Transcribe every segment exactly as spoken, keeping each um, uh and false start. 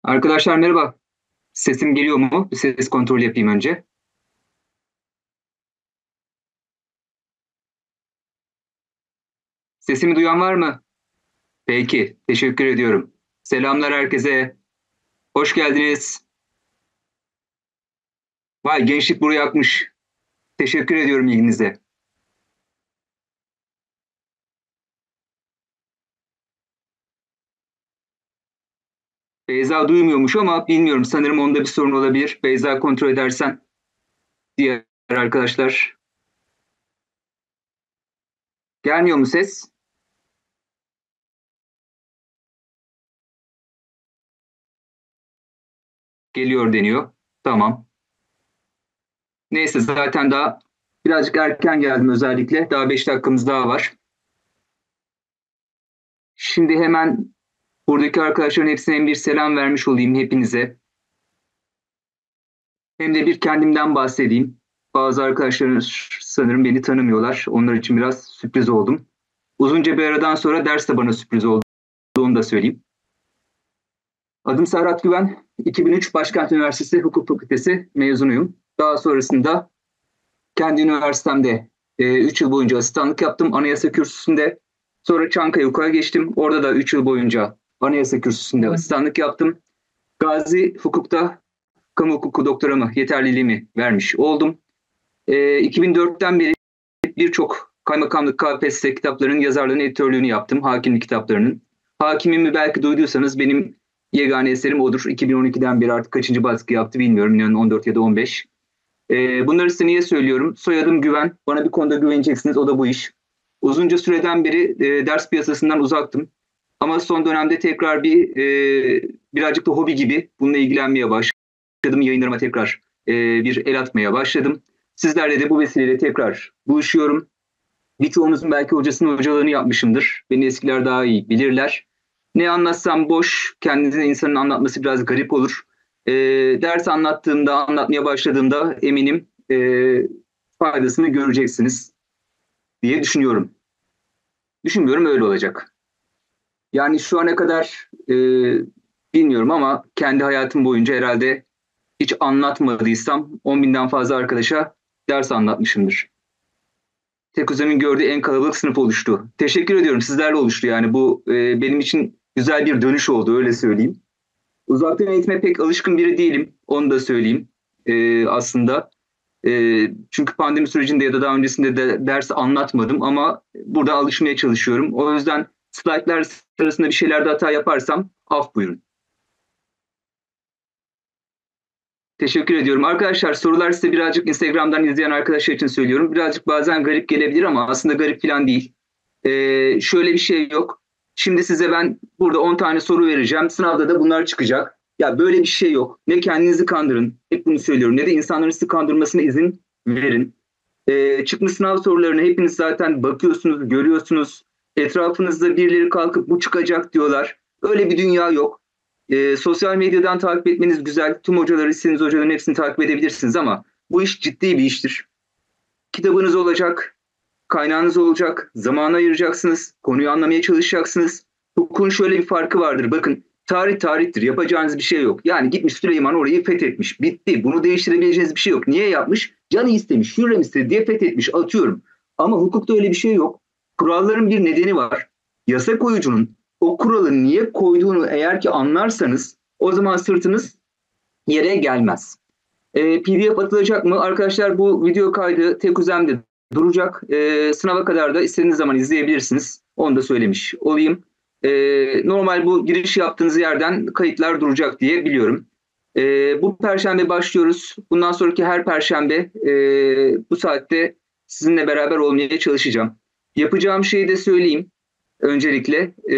Arkadaşlar merhaba. Sesim geliyor mu? Bir ses kontrolü yapayım önce. Sesimi duyan var mı? Peki, teşekkür ediyorum. Selamlar herkese. Hoş geldiniz. Vay, gençlik buraya akmış. Teşekkür ediyorum ilginize. Beyza duymuyormuş ama bilmiyorum. Sanırım onda bir sorun olabilir. Beyza kontrol edersen. Diğer arkadaşlar. Gelmiyor mu ses? Geliyor deniyor. Tamam. Neyse zaten daha birazcık erken geldim özellikle. Daha beş dakikamız daha var. Şimdi hemen buradaki arkadaşların hepsine hem bir selam vermiş olayım hepinize. Hem de bir kendimden bahsedeyim. Bazı arkadaşlarım sanırım beni tanımıyorlar. Onlar için biraz sürpriz oldum. Uzunca bir aradan sonra ders de bana sürpriz oldu. Onu da söyleyeyim. Adım Serhat Güven. iki bin üç Başkent Üniversitesi Hukuk Fakültesi mezunuyum. Daha sonrasında kendi üniversitemde üç yıl boyunca asistanlık yaptım. Anayasa kürsüsünde. Sonra Çankaya Hukuk'a geçtim. Orada da üç yıl boyunca Anayasa kürsüsünde asistanlık yaptım. Gazi Hukuk'ta kamu hukuku doktoramı, yeterliliğimi vermiş oldum. E, iki bin dörtten beri birçok kaymakamlık K P S S kitaplarının yazarlığını, editörlüğünü yaptım. Hakimlik kitaplarının. Hakimimi belki duyduysanız benim yegane eserim odur. iki bin on ikiden beri artık kaçıncı baskı yaptı bilmiyorum. İnanın on dört ya da on beş. E, bunları size niye söylüyorum? Soyadım Güven. Bana bir konuda güveneceksiniz. O da bu iş. Uzunca süreden beri e, ders piyasasından uzaktım. Ama son dönemde tekrar bir e, birazcık da hobi gibi bununla ilgilenmeye başladım. Yayınlarıma tekrar e, bir el atmaya başladım. Sizlerle de bu vesileyle tekrar buluşuyorum. Birçoğunuzun belki hocasının hocalığını yapmışımdır. Beni eskiler daha iyi bilirler. Ne anlatsam boş, kendine insanın anlatması biraz garip olur. E, ders anlattığımda, anlatmaya başladığımda eminim e, faydasını göreceksiniz diye düşünüyorum. Düşünmüyorum öyle olacak. Yani şu ana kadar e, bilmiyorum ama kendi hayatım boyunca herhalde hiç anlatmadıysam on binden fazla arkadaşa ders anlatmışımdır. Tek Uzam'ın gördüğü en kalabalık sınıf oluştu. Teşekkür ediyorum. Sizlerle oluştu yani. Bu e, benim için güzel bir dönüş oldu öyle söyleyeyim. Uzaktan eğitime pek alışkın biri değilim. Onu da söyleyeyim e, aslında. E, çünkü pandemi sürecinde ya da daha öncesinde de ders anlatmadım ama burada alışmaya çalışıyorum. O yüzden slaytlar sırasında bir şeylerde hata yaparsam af buyurun. Teşekkür ediyorum. Arkadaşlar sorular size birazcık Instagram'dan izleyen arkadaşlar için söylüyorum. Birazcık bazen garip gelebilir ama aslında garip falan değil. Ee, şöyle bir şey yok. Şimdi size ben burada on tane soru vereceğim. Sınavda da bunlar çıkacak. Ya böyle bir şey yok. Ne kendinizi kandırın. Hep bunu söylüyorum. Ne de insanların sizi kandırmasına izin verin. Ee, çıkmış sınav sorularını hepiniz zaten bakıyorsunuz, görüyorsunuz. Etrafınızda birileri kalkıp bu çıkacak diyorlar. Öyle bir dünya yok. E, sosyal medyadan takip etmeniz güzel. Tüm hocaları, istediğiniz hocaların hepsini takip edebilirsiniz ama bu iş ciddi bir iştir. Kitabınız olacak, kaynağınız olacak, zaman ayıracaksınız, konuyu anlamaya çalışacaksınız. Hukukun şöyle bir farkı vardır. Bakın tarih tarihtir. Yapacağınız bir şey yok. Yani gitmiş Süleyman orayı fethetmiş. Bitti. Bunu değiştirebileceğiniz bir şey yok. Niye yapmış? Canı istemiş, Hürrem istedi diye fethetmiş. Atıyorum. Ama hukukta öyle bir şey yok. Kuralların bir nedeni var. Yasa koyucunun o kuralı niye koyduğunu eğer ki anlarsanız o zaman sırtınız yere gelmez. E, P D F atılacak mı? Arkadaşlar bu video kaydı tek uzamda duracak. E, sınava kadar da istediğiniz zaman izleyebilirsiniz. Onu da söylemiş olayım. E, normal bu giriş yaptığınız yerden kayıtlar duracak diye biliyorum. E, bu perşembe başlıyoruz. Bundan sonraki her perşembe e, bu saatte sizinle beraber olmaya çalışacağım. Yapacağım şeyi de söyleyeyim. Öncelikle e,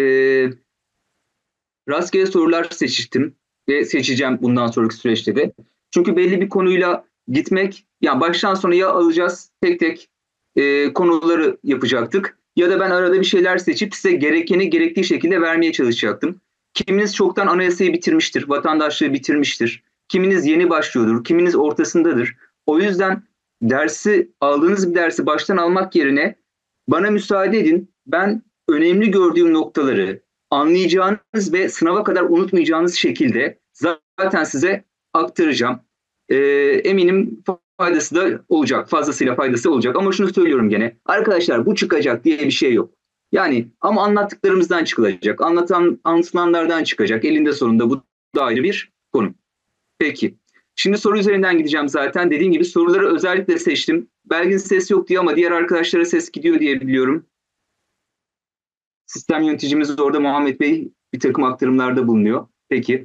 rastgele sorular seçtim ve seçeceğim bundan sonraki süreçte de. Çünkü belli bir konuyla gitmek, yani baştan sona ya alacağız tek tek e, konuları yapacaktık ya da ben arada bir şeyler seçip size gerekeni gerektiği şekilde vermeye çalışacaktım. Kiminiz çoktan anayasayı bitirmiştir, vatandaşlığı bitirmiştir. Kiminiz yeni başlıyordur, kiminiz ortasındadır. O yüzden dersi aldığınız bir dersi baştan almak yerine bana müsaade edin. Ben önemli gördüğüm noktaları anlayacağınız ve sınava kadar unutmayacağınız şekilde zaten size aktaracağım. Ee, eminim faydası da olacak. Fazlasıyla faydası olacak. Ama şunu söylüyorum gene. Arkadaşlar bu çıkacak diye bir şey yok. Yani ama anlattıklarımızdan çıkılacak. Anlatan, anlatılanlardan çıkacak. Elinde sonunda bu da ayrı bir konu. Peki. Şimdi soru üzerinden gideceğim zaten. Dediğim gibi soruları özellikle seçtim. Belgin ses yok diye ama diğer arkadaşlara ses gidiyor diye biliyorum. Sistem yöneticimiz orada, Muhammed Bey, bir takım aktarımlarda bulunuyor. Peki.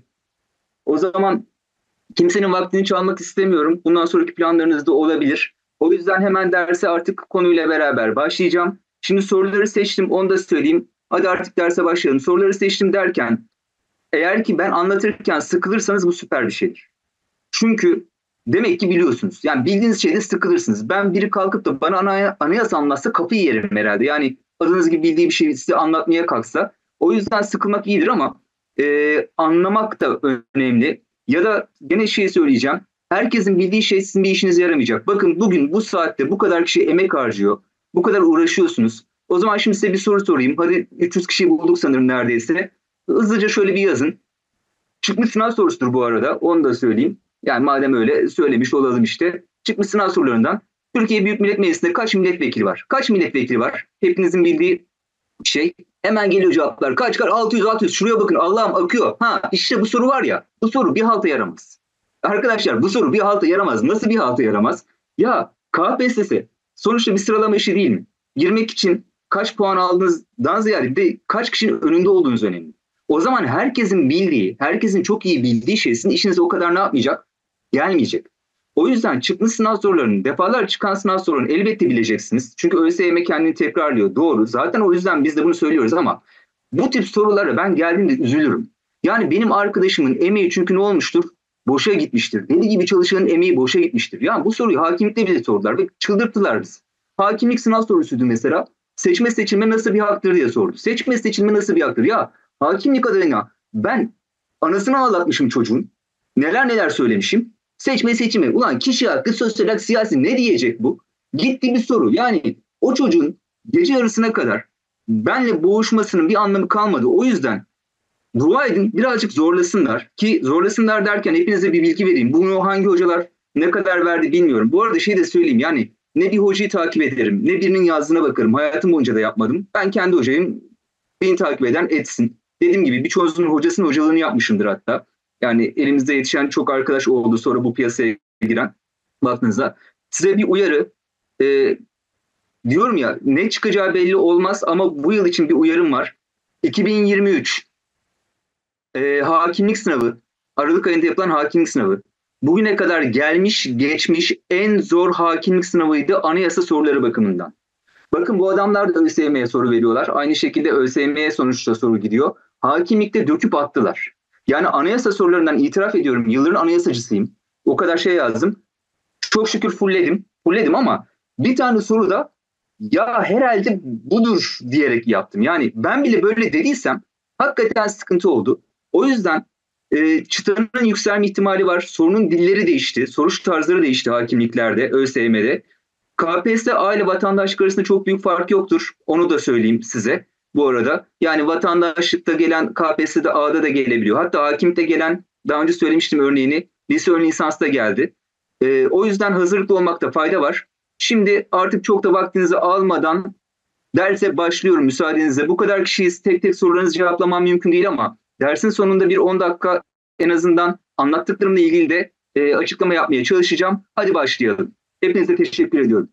O zaman kimsenin vaktini çalmak istemiyorum. Bundan sonraki planlarınız da olabilir. O yüzden hemen derse artık konuyla beraber başlayacağım. Şimdi soruları seçtim, onu da söyleyeyim. Hadi artık derse başlayalım. Soruları seçtim derken, eğer ki ben anlatırken sıkılırsanız bu süper bir şeydir. Çünkü demek ki biliyorsunuz. Yani bildiğiniz şeyde sıkılırsınız. Ben biri kalkıp da bana anayasa anlatsa kafayı yerim herhalde. Yani adınız gibi bildiği bir şeyi size anlatmaya kalksa. O yüzden sıkılmak iyidir ama e, anlamak da önemli. Ya da gene şey söyleyeceğim. Herkesin bildiği şey sizin bir işinize yaramayacak. Bakın bugün bu saatte bu kadar kişi emek harcıyor. Bu kadar uğraşıyorsunuz. O zaman şimdi size bir soru sorayım. Hadi üç yüz kişiyi bulduk sanırım neredeyse. Hızlıca şöyle bir yazın. Çıkmış sınav sorusudur bu arada. Onu da söyleyeyim. Yani madem öyle söylemiş olalım işte. Çıkmış sınav sorularından. Türkiye Büyük Millet Meclisi'nde kaç milletvekili var? Kaç milletvekili var? Hepinizin bildiği şey. Hemen geliyor cevaplar. Kaç kaç? altı yüz altı yüz. Şuraya bakın, Allah'ım akıyor. Ha işte bu soru var ya. Bu soru bir halta yaramaz. Arkadaşlar bu soru bir halta yaramaz. Nasıl bir halta yaramaz? Ya K P S S sonuçta bir sıralama işi değil mi? Girmek için kaç puan aldığınızdan ziyade bir de kaç kişinin önünde olduğunuz önemli. O zaman herkesin bildiği, herkesin çok iyi bildiği şey sizin işinize o kadar ne yapmayacak? Gelmeyecek. O yüzden çıkmış sınav sorularının, defalarca çıkan sınav sorularını elbette bileceksiniz. Çünkü ÖSYM kendini tekrarlıyor. Doğru. Zaten o yüzden biz de bunu söylüyoruz ama bu tip sorulara ben geldiğimde üzülürüm. Yani benim arkadaşımın emeği çünkü ne olmuştur? Boşa gitmiştir. Deli gibi çalışanın emeği boşa gitmiştir. Yani bu soruyu hakimlikte bize sordular ve çıldırttılar bizi. Hakimlik sınav sorusuydu mesela. Seçme seçilme nasıl bir haktır diye sordu. Seçme seçilme nasıl bir haktır? Ya hakimlik adayına ben anasını ağlatmışım çocuğun. Neler neler söylemişim. Seçme seçimi. Ulan kişi hakkı, sosyal hak, siyasi ne diyecek bu? Gitti bir soru. Yani o çocuğun gece yarısına kadar benle boğuşmasının bir anlamı kalmadı. O yüzden dua edin birazcık zorlasınlar. Ki zorlasınlar derken hepinize bir bilgi vereyim. Bunu hangi hocalar ne kadar verdi bilmiyorum. Bu arada şey de söyleyeyim, yani ne bir hocayı takip ederim, ne birinin yazdığına bakarım. Hayatım boyunca da yapmadım. Ben kendi hocayım. Beni takip eden etsin. Dediğim gibi birçoğunuzun hocasının hocalığını yapmışımdır hatta. Yani elimizde yetişen çok arkadaş oldu sonra bu piyasaya giren. Baktığınızda size bir uyarı. E, diyorum ya, ne çıkacağı belli olmaz ama bu yıl için bir uyarım var. iki bin yirmi üç e, hakimlik sınavı, Aralık ayında yapılan hakimlik sınavı. Bugüne kadar gelmiş geçmiş en zor hakimlik sınavıydı anayasa soruları bakımından. Bakın bu adamlar da ÖSYM'ye soru veriyorlar. Aynı şekilde ÖSYM'ye sonuçta soru gidiyor. Hakimlikte döküp attılar. Yani anayasa sorularından itiraf ediyorum. Yılların anayasacısıyım. O kadar şey yazdım. Çok şükür fullledim. Fullledim ama bir tane soruda ya herhalde budur diyerek yaptım. Yani ben bile böyle dediysem hakikaten sıkıntı oldu. O yüzden e, çıtanın yükselme ihtimali var. Sorunun dilleri değişti. Soruş tarzları değişti hakimliklerde, ÖSYM'de. K P S S A ile vatandaşlık arasında çok büyük fark yoktur. Onu da söyleyeyim size bu arada. Yani vatandaşlıkta gelen K P S S'de A'da da gelebiliyor. Hatta hakimlikte gelen, daha önce söylemiştim örneğini, lise ön lisansda geldi. Ee, o yüzden hazırlıklı olmakta fayda var. Şimdi artık çok da vaktinizi almadan derse başlıyorum müsaadenizle. Bu kadar kişiyiz, tek tek sorularınızı cevaplamam mümkün değil ama dersin sonunda bir on dakika en azından anlattıklarımla ilgili de e, açıklama yapmaya çalışacağım. Hadi başlayalım. Hepinize teşekkür ediyorum.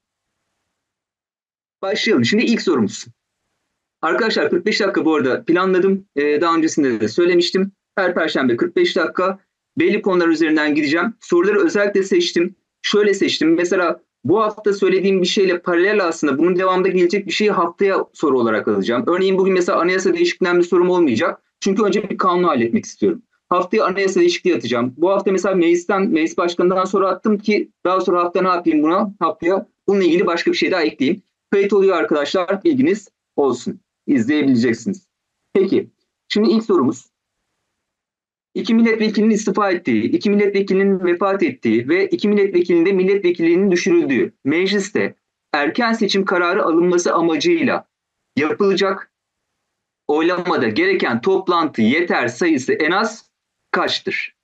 Başlayalım. Şimdi ilk sorumuz. Arkadaşlar kırk beş dakika bu arada planladım. Ee, daha öncesinde de söylemiştim. Her perşembe kırk beş dakika belli konular üzerinden gideceğim. Soruları özellikle seçtim. Şöyle seçtim. Mesela bu hafta söylediğim bir şeyle paralel aslında bunun devamında gelecek bir şeyi haftaya soru olarak alacağım. Örneğin bugün mesela anayasa değişikliğinden bir sorum olmayacak. Çünkü önce bir kanunu halletmek istiyorum. Haftaya anayasa değişikliği atacağım. Bu hafta mesela meclisten, meclis başkanından sonra attım ki daha sonra hafta ne yapayım buna? Haftaya bununla ilgili başka bir şey daha ekleyeyim. Kayıt oluyor arkadaşlar. Bilginiz olsun. İzleyebileceksiniz. Peki. Şimdi ilk sorumuz. İki milletvekilinin istifa ettiği, iki milletvekilinin vefat ettiği ve iki milletvekilinin de milletvekilliğinin düşürüldüğü mecliste erken seçim kararı alınması amacıyla yapılacak oylamada gereken toplantı yeter sayısı en az kaçtır?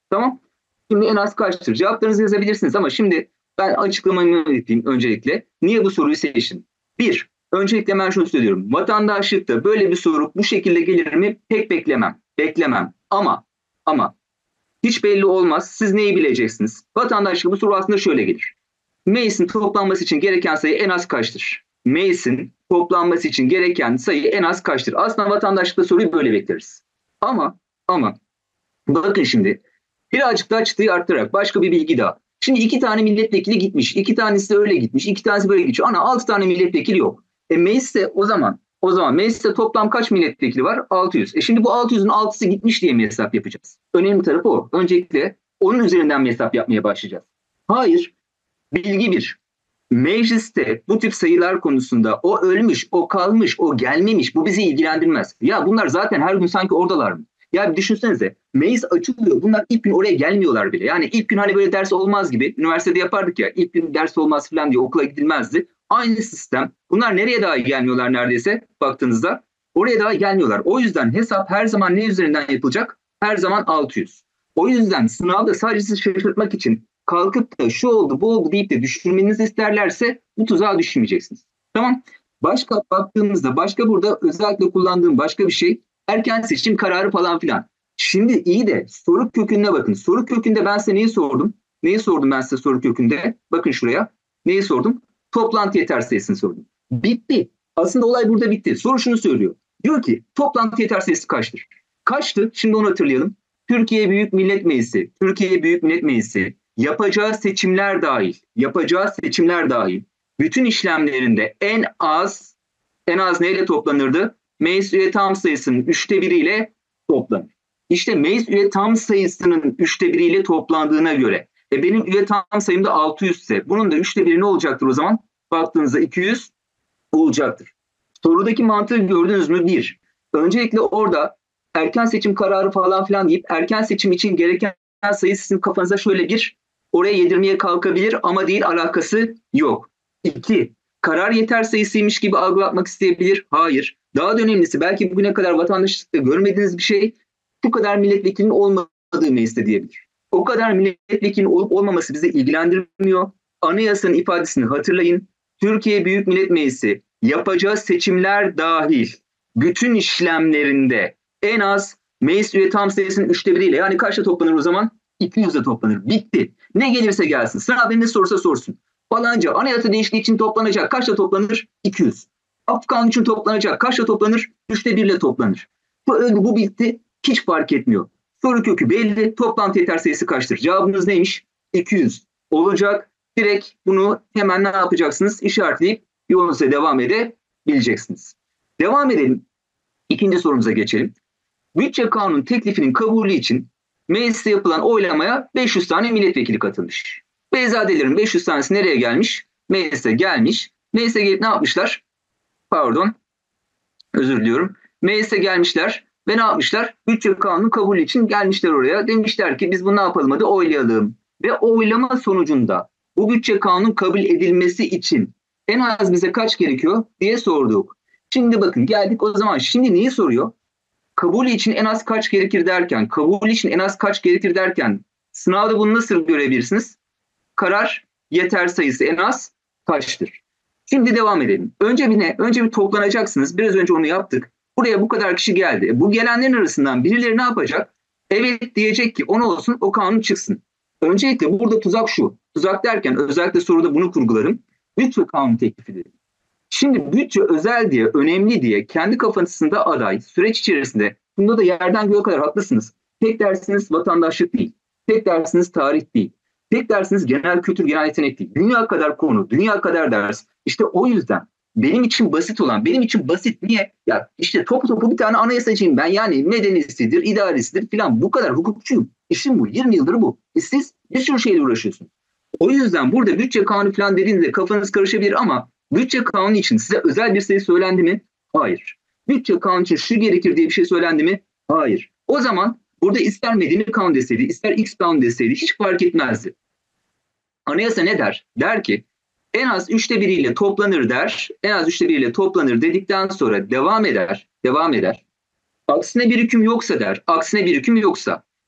Tamam. Şimdi en az kaçtır? Cevaplarınızı yazabilirsiniz ama şimdi ben açıklamamı yapayım öncelikle. Niye bu soruyu seçtim? Bir, öncelikle ben şunu söylüyorum. Vatandaşlıkta böyle bir soru bu şekilde gelir mi? Pek beklemem. Beklemem. Ama ama hiç belli olmaz. Siz neyi bileceksiniz? Vatandaşlık bu soru aslında şöyle gelir. Meclisin toplanması için gereken sayı en az kaçtır? Meclisin toplanması için gereken sayı en az kaçtır? Aslında vatandaşlıkta soruyu böyle bekleriz. Ama ama bakın şimdi birazcık daha çıtayı arttırarak başka bir bilgi daha. Şimdi iki tane milletvekili gitmiş. İki tanesi de öyle gitmiş. İki tanesi böyle gitmiş. Ana altı tane milletvekili yok. E mecliste o zaman o zaman mecliste toplam kaç milletvekili var? altı yüz. E şimdi bu altı yüzün altısı gitmiş diye mi hesap yapacağız? Önemli tarafı o. Öncelikle onun üzerinden mi hesap yapmaya başlayacağız? Hayır. Bilgi bir. Mecliste bu tip sayılar konusunda o ölmüş, o kalmış, o gelmemiş bu bizi ilgilendirmez. Ya bunlar zaten her gün sanki oradalar mı? Ya bir düşünsenize meclis açılıyor. Bunlar ilk gün oraya gelmiyorlar bile. Yani ilk gün hani böyle ders olmaz gibi üniversitede yapardık ya ilk gün ders olmaz falan diye okula gidilmezdi. Aynı sistem. Bunlar nereye dahi gelmiyorlar neredeyse baktığınızda? Oraya dahi gelmiyorlar. O yüzden hesap her zaman ne üzerinden yapılacak? Her zaman altı yüz. O yüzden sınavda sadece sizi şaşırtmak için kalkıp da şu oldu bu oldu deyip de düşürmenizi isterlerse bu tuzağa düşmeyeceksiniz. Tamam. Başka baktığımızda başka burada özellikle kullandığım başka bir şey erken seçim kararı falan filan. Şimdi iyi de soru kökününe bakın. Soru kökünde ben size neyi sordum? Neyi sordum ben size soru kökünde? Bakın şuraya. Neyi sordum? Toplantı yeter sayısını sordum. Bitti. Aslında olay burada bitti. Soru şunu söylüyor. Diyor ki toplantı yeter sayısı kaçtır? Kaçtı? Şimdi onu hatırlayalım. Türkiye Büyük Millet Meclisi, Türkiye Büyük Millet Meclisi yapacağı seçimler dahil, yapacağı seçimler dahil bütün işlemlerinde en az en az neyle toplanırdı? Meclis üye tam sayısının üçte biriyle toplanır. İşte meclis üye tam sayısının üçte biriyle toplandığına göre e benim üye tam sayım da altı yüz ise bunun da üçte biri ne olacaktır o zaman? Baktığınızda iki yüz olacaktır. Sorudaki mantığı gördünüz mü? Bir. Öncelikle orada erken seçim kararı falan filan deyip erken seçim için gereken sayı sizin kafanıza şöyle bir oraya yedirmeye kalkabilir ama değil alakası yok. İki. Karar yeter sayısıymış gibi algılatmak isteyebilir. Hayır. Daha da önemlisi belki bugüne kadar vatandaşlıkta görmediğiniz bir şey şu kadar milletvekilinin olmadığı mecliste diyebilir. O kadar milletvekilinin olup olmaması bizi ilgilendirmiyor. Anayasanın ifadesini hatırlayın. Türkiye Büyük Millet Meclisi yapacağı seçimler dahil bütün işlemlerinde en az meclis üye tam sayısının üçte biriyle yani kaçta toplanır o zaman? iki yüzde toplanır. Bitti. Ne gelirse gelsin. Sınav ne sorsa sorsun. Falanca anayasa değişikliği için toplanacak. Kaçta toplanır? iki yüz. Afgan için toplanacak. Kaçta toplanır? üçte birle toplanır. Bu öldü, bu bitti. Hiç fark etmiyor. Soru kökü belli. Toplantı yeter sayısı kaçtır? Cevabınız neymiş? iki yüz olacak. Direkt bunu hemen ne yapacaksınız? İşaretleyip yolunuza devam edebileceksiniz. Devam edelim. İkinci sorumuza geçelim. Bütçe kanunu teklifinin kabulü için mecliste yapılan oylamaya beş yüz tane milletvekili katılmış. Beyzadelerin beş yüz tanesi nereye gelmiş? Meclise gelmiş. Meclise gelip ne yapmışlar? Pardon. Özür diliyorum. Meclise gelmişler ve ne yapmışlar? Bütçe kanunu kabul için gelmişler oraya. Demişler ki biz bunu ne yapalım hadi oylayalım. Ve oylama sonucunda bu bütçe kanunu kabul edilmesi için en az bize kaç gerekiyor diye sorduk. Şimdi bakın geldik o zaman. Şimdi neyi soruyor? Kabul için en az kaç gerekir derken, kabul için en az kaç gerekir derken sınavda bunu nasıl görebilirsiniz? Karar yeter sayısı en az kaçtır? Şimdi devam edelim. Önce bir ne? Önce bir toplanacaksınız. Biraz önce onu yaptık. Buraya bu kadar kişi geldi. Bu gelenlerin arasından birileri ne yapacak? Evet diyecek ki on olsun o kanun çıksın. Öncelikle burada tuzak şu. Tuzak derken özellikle soruda bunu kurgularım. Bütçe kanun teklifi dedim. Şimdi bütçe özel diye, önemli diye kendi kafasında aday süreç içerisinde bunda da yerden göğe kadar haklısınız. Tek dersiniz vatandaşlık değil. Tek dersiniz tarih değil. Tek dersiniz genel kültür, genel yetenek değil. Dünya kadar konu, dünya kadar ders. İşte o yüzden benim için basit olan, benim için basit niye? Ya işte topu topu bir tane anayasacıyım ben yani medenisidir, idaresidir filan bu kadar hukukçuyum. İşim bu, yirmi yıldır bu. E siz bir sürü şeyle uğraşıyorsunuz. O yüzden burada bütçe kanunu falan dediğinizde kafanız karışabilir ama bütçe kanunu için size özel bir sayı söylendi mi? Hayır. Bütçe kanunu için şu gerekir diye bir şey söylendi mi? Hayır. O zaman burada ister medeni kanun deseydi, ister X kanun deseydi hiç fark etmezdi. Anayasa ne der? Der ki en az üçte biriyle toplanır der. En az üçte biriyle toplanır dedikten sonra devam eder. Devam eder. Aksine bir hüküm yoksa der. Aksine bir hüküm yoksa.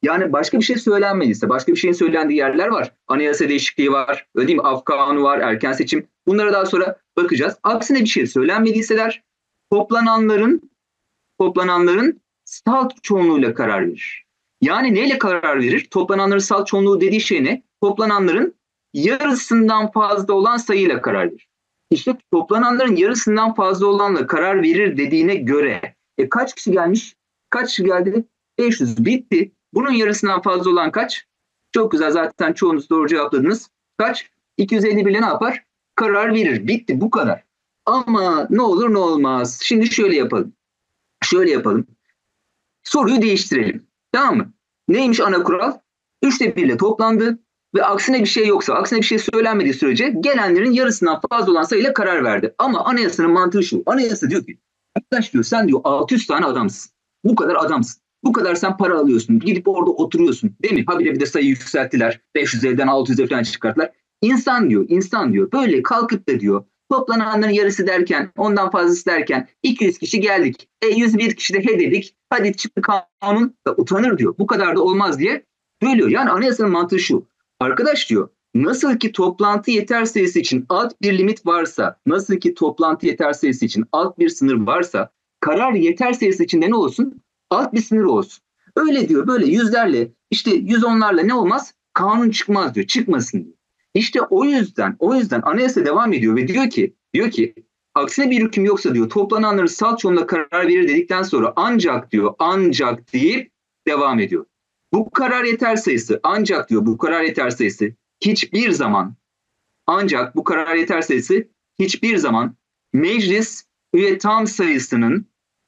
Yani başka bir şey söylenmediyse, başka bir şeyin söylendiği yerler var. Anayasa değişikliği var, öyle değil mi? Af kanunu var, erken seçim. Bunlara daha sonra bakacağız. Aksine bir şey söylenmediyseler toplananların toplananların salt çoğunluğuyla karar verir. Yani neyle karar verir? Toplananların salt çoğunluğu dediği şey ne? Toplananların yarısından fazla olan sayıyla karar verir. İşte toplananların yarısından fazla olanla karar verir dediğine göre e kaç kişi gelmiş? Kaç kişi geldi? beş yüz. Bitti. Bunun yarısından fazla olan kaç? Çok güzel, zaten çoğunuz doğru cevapladınız. Kaç? iki yüz elli bir ile ne yapar? Karar verir. Bitti, bu kadar. Ama ne olur ne olmaz. Şimdi şöyle yapalım. Şöyle yapalım. Soruyu değiştirelim. Tamam mı? Neymiş ana kural? Üçte bir ile toplandı ve aksine bir şey yoksa, aksine bir şey söylenmediği sürece gelenlerin yarısından fazla olan sayıyla karar verdi. Ama anayasanın mantığı şu. Anayasa diyor ki, arkadaş diyor, sen diyor altı yüz tane adamsın. Bu kadar adamsın. Bu kadar sen para alıyorsun. Gidip orada oturuyorsun. Değil mi? Habire bir de sayıyı yükselttiler. beş yüz elden altı yüze falan çıkarttılar. İnsan diyor, insan diyor. Böyle kalkıp da diyor, toplananların yarısı derken, ondan fazlası derken iki yüz kişi geldik. E yüz bir kişi de he dedik. Hadi çıktı kanun da utanır diyor. Bu kadar da olmaz diye söylüyor. Yani anayasanın mantığı şu. Arkadaş diyor, nasıl ki toplantı yeter sayısı için alt bir limit varsa, nasıl ki toplantı yeter sayısı için alt bir sınır varsa, karar yeter sayısı için de ne olsun? Alt bir sınır olsun. Öyle diyor, böyle yüzlerle, işte yüz onlarla ne olmaz? Kanun çıkmaz diyor, çıkmasın diyor. İşte o yüzden, o yüzden anayasa devam ediyor ve diyor ki, diyor ki, aksine bir hüküm yoksa diyor, toplananların salt çoğunluğuna karar verir dedikten sonra ancak diyor, ancak deyip devam ediyor. Bu karar yeter sayısı, ancak diyor bu karar yeter sayısı hiçbir zaman, ancak bu karar yeter sayısı hiçbir zaman meclis üye tam sayısının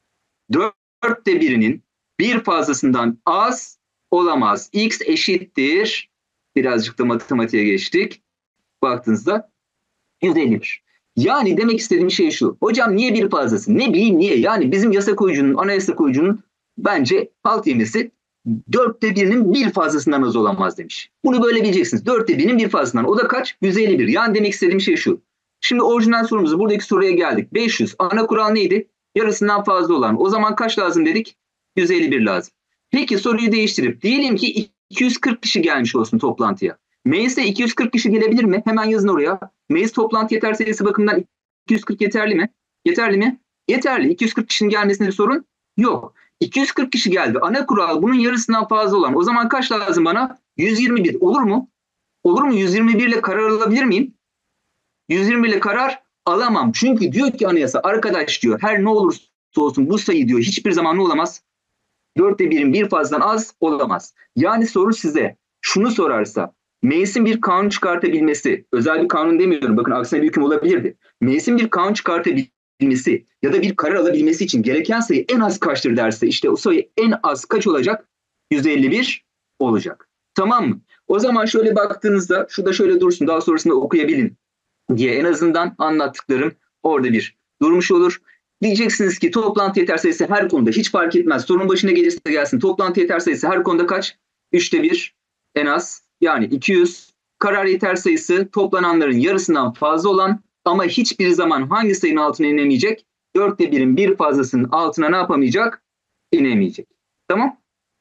dörtte birinin bir fazlasından az olamaz. X eşittir, birazcık da matematiğe geçtik. Baktığınızda yüz elli bir. Yani demek istediğim şey şu. Hocam niye bir fazlası? Ne bileyim niye? Yani bizim yasa koyucunun, anayasa koyucunun bence halt yemesi dörtte birinin bir fazlasından az olamaz demiş. Bunu böyle bileceksiniz. Dörtte birinin bir fazlasından. O da kaç? yüz elli bir. Yani demek istediğim şey şu. Şimdi orijinal sorumuzu, buradaki soruya geldik. beş yüz. Ana kural neydi? Yarısından fazla olan. O zaman kaç lazım dedik? yüz elli bir lazım. Peki soruyu değiştirip diyelim ki iki yüz kırk kişi gelmiş olsun toplantıya. Mecliste iki yüz kırk kişi gelebilir mi? Hemen yazın oraya. Meclis toplantı yeter sayısı bakımından iki yüz kırk yeterli mi? Yeterli mi? Yeterli. iki yüz kırk kişinin gelmesinde bir sorun yok. iki yüz kırk kişi geldi. Ana kural bunun yarısından fazla olan. O zaman kaç lazım bana? yüz yirmi bir. Olur mu? Olur mu? yüz yirmi bir ile karar alabilir miyim? yüz yirmi bir ile karar alamam. Çünkü diyor ki anayasa, arkadaş diyor, her ne olursa olsun bu sayı diyor hiçbir zaman ne olamaz? Dörtte birin bir fazladan az olamaz. Yani soru size şunu sorarsa, meclisin bir kanun çıkartabilmesi, özel bir kanun demiyorum, bakın aksine bir hüküm olabilirdi. Meclisin bir kanun çıkartabilmesi ya da bir karar alabilmesi için gereken sayı en az kaçtır derse, işte o sayı en az kaç olacak? yüz elli bir olacak. Tamam mı? O zaman şöyle baktığınızda, şu da şöyle dursun, daha sonrasında okuyabilin diye en azından anlattıklarım orada bir durmuş olur. Diyeceksiniz ki toplantı yeter sayısı her konuda hiç fark etmez. Sorun başına gelirse gelsin. Toplantı yeter sayısı her konuda kaç? Üçte bir en az. Yani iki yüz. Karar yeter sayısı toplananların yarısından fazla olan ama hiçbir zaman hangi sayının altına inemeyecek? Dörtte birin bir fazlasının altına ne yapamayacak? İnemeyecek. Tamam.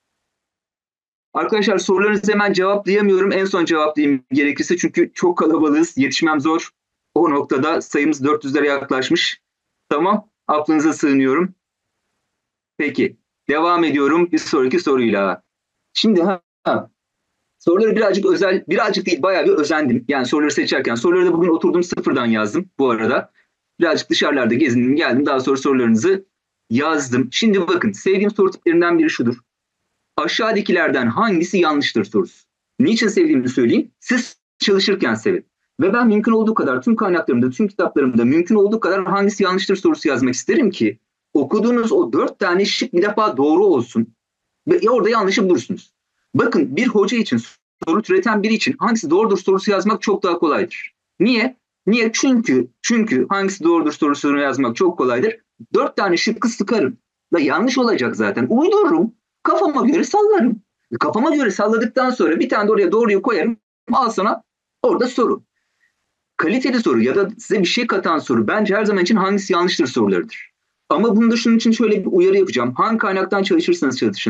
Arkadaşlar sorularınızı hemen cevaplayamıyorum. En son cevaplayayım gerekirse çünkü çok kalabalığız. Yetişmem zor. O noktada sayımız dört yüzlere yaklaşmış. Tamam. Aklınıza sığınıyorum. Peki. Devam ediyorum bir sonraki soruyla. Şimdi ha, soruları birazcık özel, birazcık değil bayağı bir özendim. Yani soruları seçerken. Soruları da bugün oturdum sıfırdan yazdım bu arada. Birazcık dışarılarda gezindim geldim. Daha sonra sorularınızı yazdım. Şimdi bakın, sevdiğim soru tiplerinden biri şudur. Aşağıdakilerden hangisi yanlıştır sorusu. Niçin sevdiğimi söyleyeyim. Siz çalışırken sevin. Ve ben mümkün olduğu kadar tüm kaynaklarımda, tüm kitaplarımda mümkün olduğu kadar hangisi yanlıştır sorusu yazmak isterim ki okuduğunuz o dört tane şık bir defa doğru olsun ve orada yanlışı bulursunuz. Bakın, bir hoca için, soru türeten biri için hangisi doğrudur sorusu yazmak çok daha kolaydır. Niye? Niye? Çünkü çünkü hangisi doğrudur sorusunu yazmak çok kolaydır. Dört tane şıkkı sıkarım. Da yanlış olacak zaten. Uydururum. Kafama göre sallarım. Kafama göre salladıktan sonra bir tane de oraya doğruyu koyarım. Al sana orada soru. Kaliteli soru ya da size bir şey katan soru bence her zaman için hangisi yanlıştır sorularıdır. Ama bunun da şunun için şöyle bir uyarı yapacağım. Hangi kaynaktan çalışırsanız çalışın.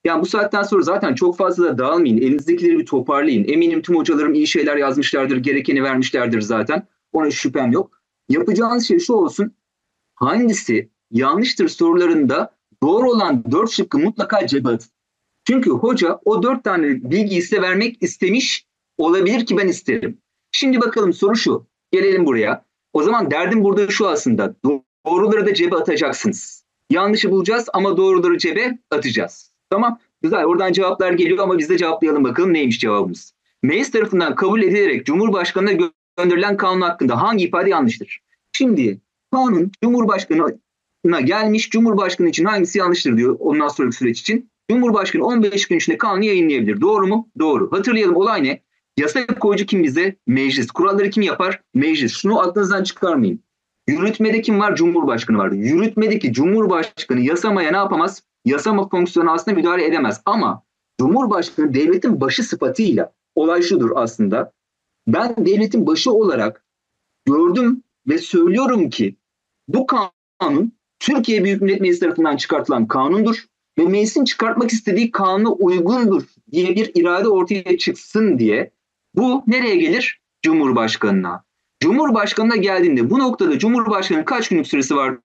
Yani bu saatten sonra zaten çok fazla da dağılmayın. Elinizdekileri bir toparlayın. Eminim tüm hocalarım iyi şeyler yazmışlardır. Gerekeni vermişlerdir zaten. Ona şüphem yok. Yapacağınız şey şu olsun. Hangisi yanlıştır sorularında doğru olan dört şıkkı mutlaka cebe atın. Çünkü hoca o dört tane bilgiyi size vermek istemiş olabilir ki ben isterim. Şimdi bakalım soru şu. Gelelim buraya. O zaman derdim burada şu aslında. Doğruları da cebe atacaksınız. Yanlışı bulacağız ama doğruları cebe atacağız. Tamam. Güzel. Oradan cevaplar geliyor ama biz de cevaplayalım bakalım neymiş cevabımız. Meclis tarafından kabul edilerek Cumhurbaşkanı'na gönderilen kanun hakkında hangi ifade yanlıştır? Şimdi kanun Cumhurbaşkanı'na gelmiş. Cumhurbaşkanı için hangisi yanlıştır diyor ondan sonraki süreç için. Cumhurbaşkanı on beş gün içinde kanunu yayınlayabilir. Doğru mu? Doğru. Hatırlayalım olay ne? Yasa koyucu kim bize? Meclis. Kuralları kim yapar? Meclis. Şunu aklınızdan çıkarmayın. Yürütmede kim var? Cumhurbaşkanı var. Yürütmedeki Cumhurbaşkanı yasamaya ne yapamaz? Yasama fonksiyonu aslında müdahale edemez. Ama Cumhurbaşkanı devletin başı sıfatıyla olay şudur aslında. Ben devletin başı olarak gördüm ve söylüyorum ki bu kanun Türkiye Büyük Millet Meclisi tarafından çıkartılan kanundur ve meclisin çıkartmak istediği kanuna uygundur diye bir irade ortaya çıksın diye bu nereye gelir? Cumhurbaşkanına. Cumhurbaşkanına geldiğinde bu noktada Cumhurbaşkanı'nın kaç günlük süresi vardı?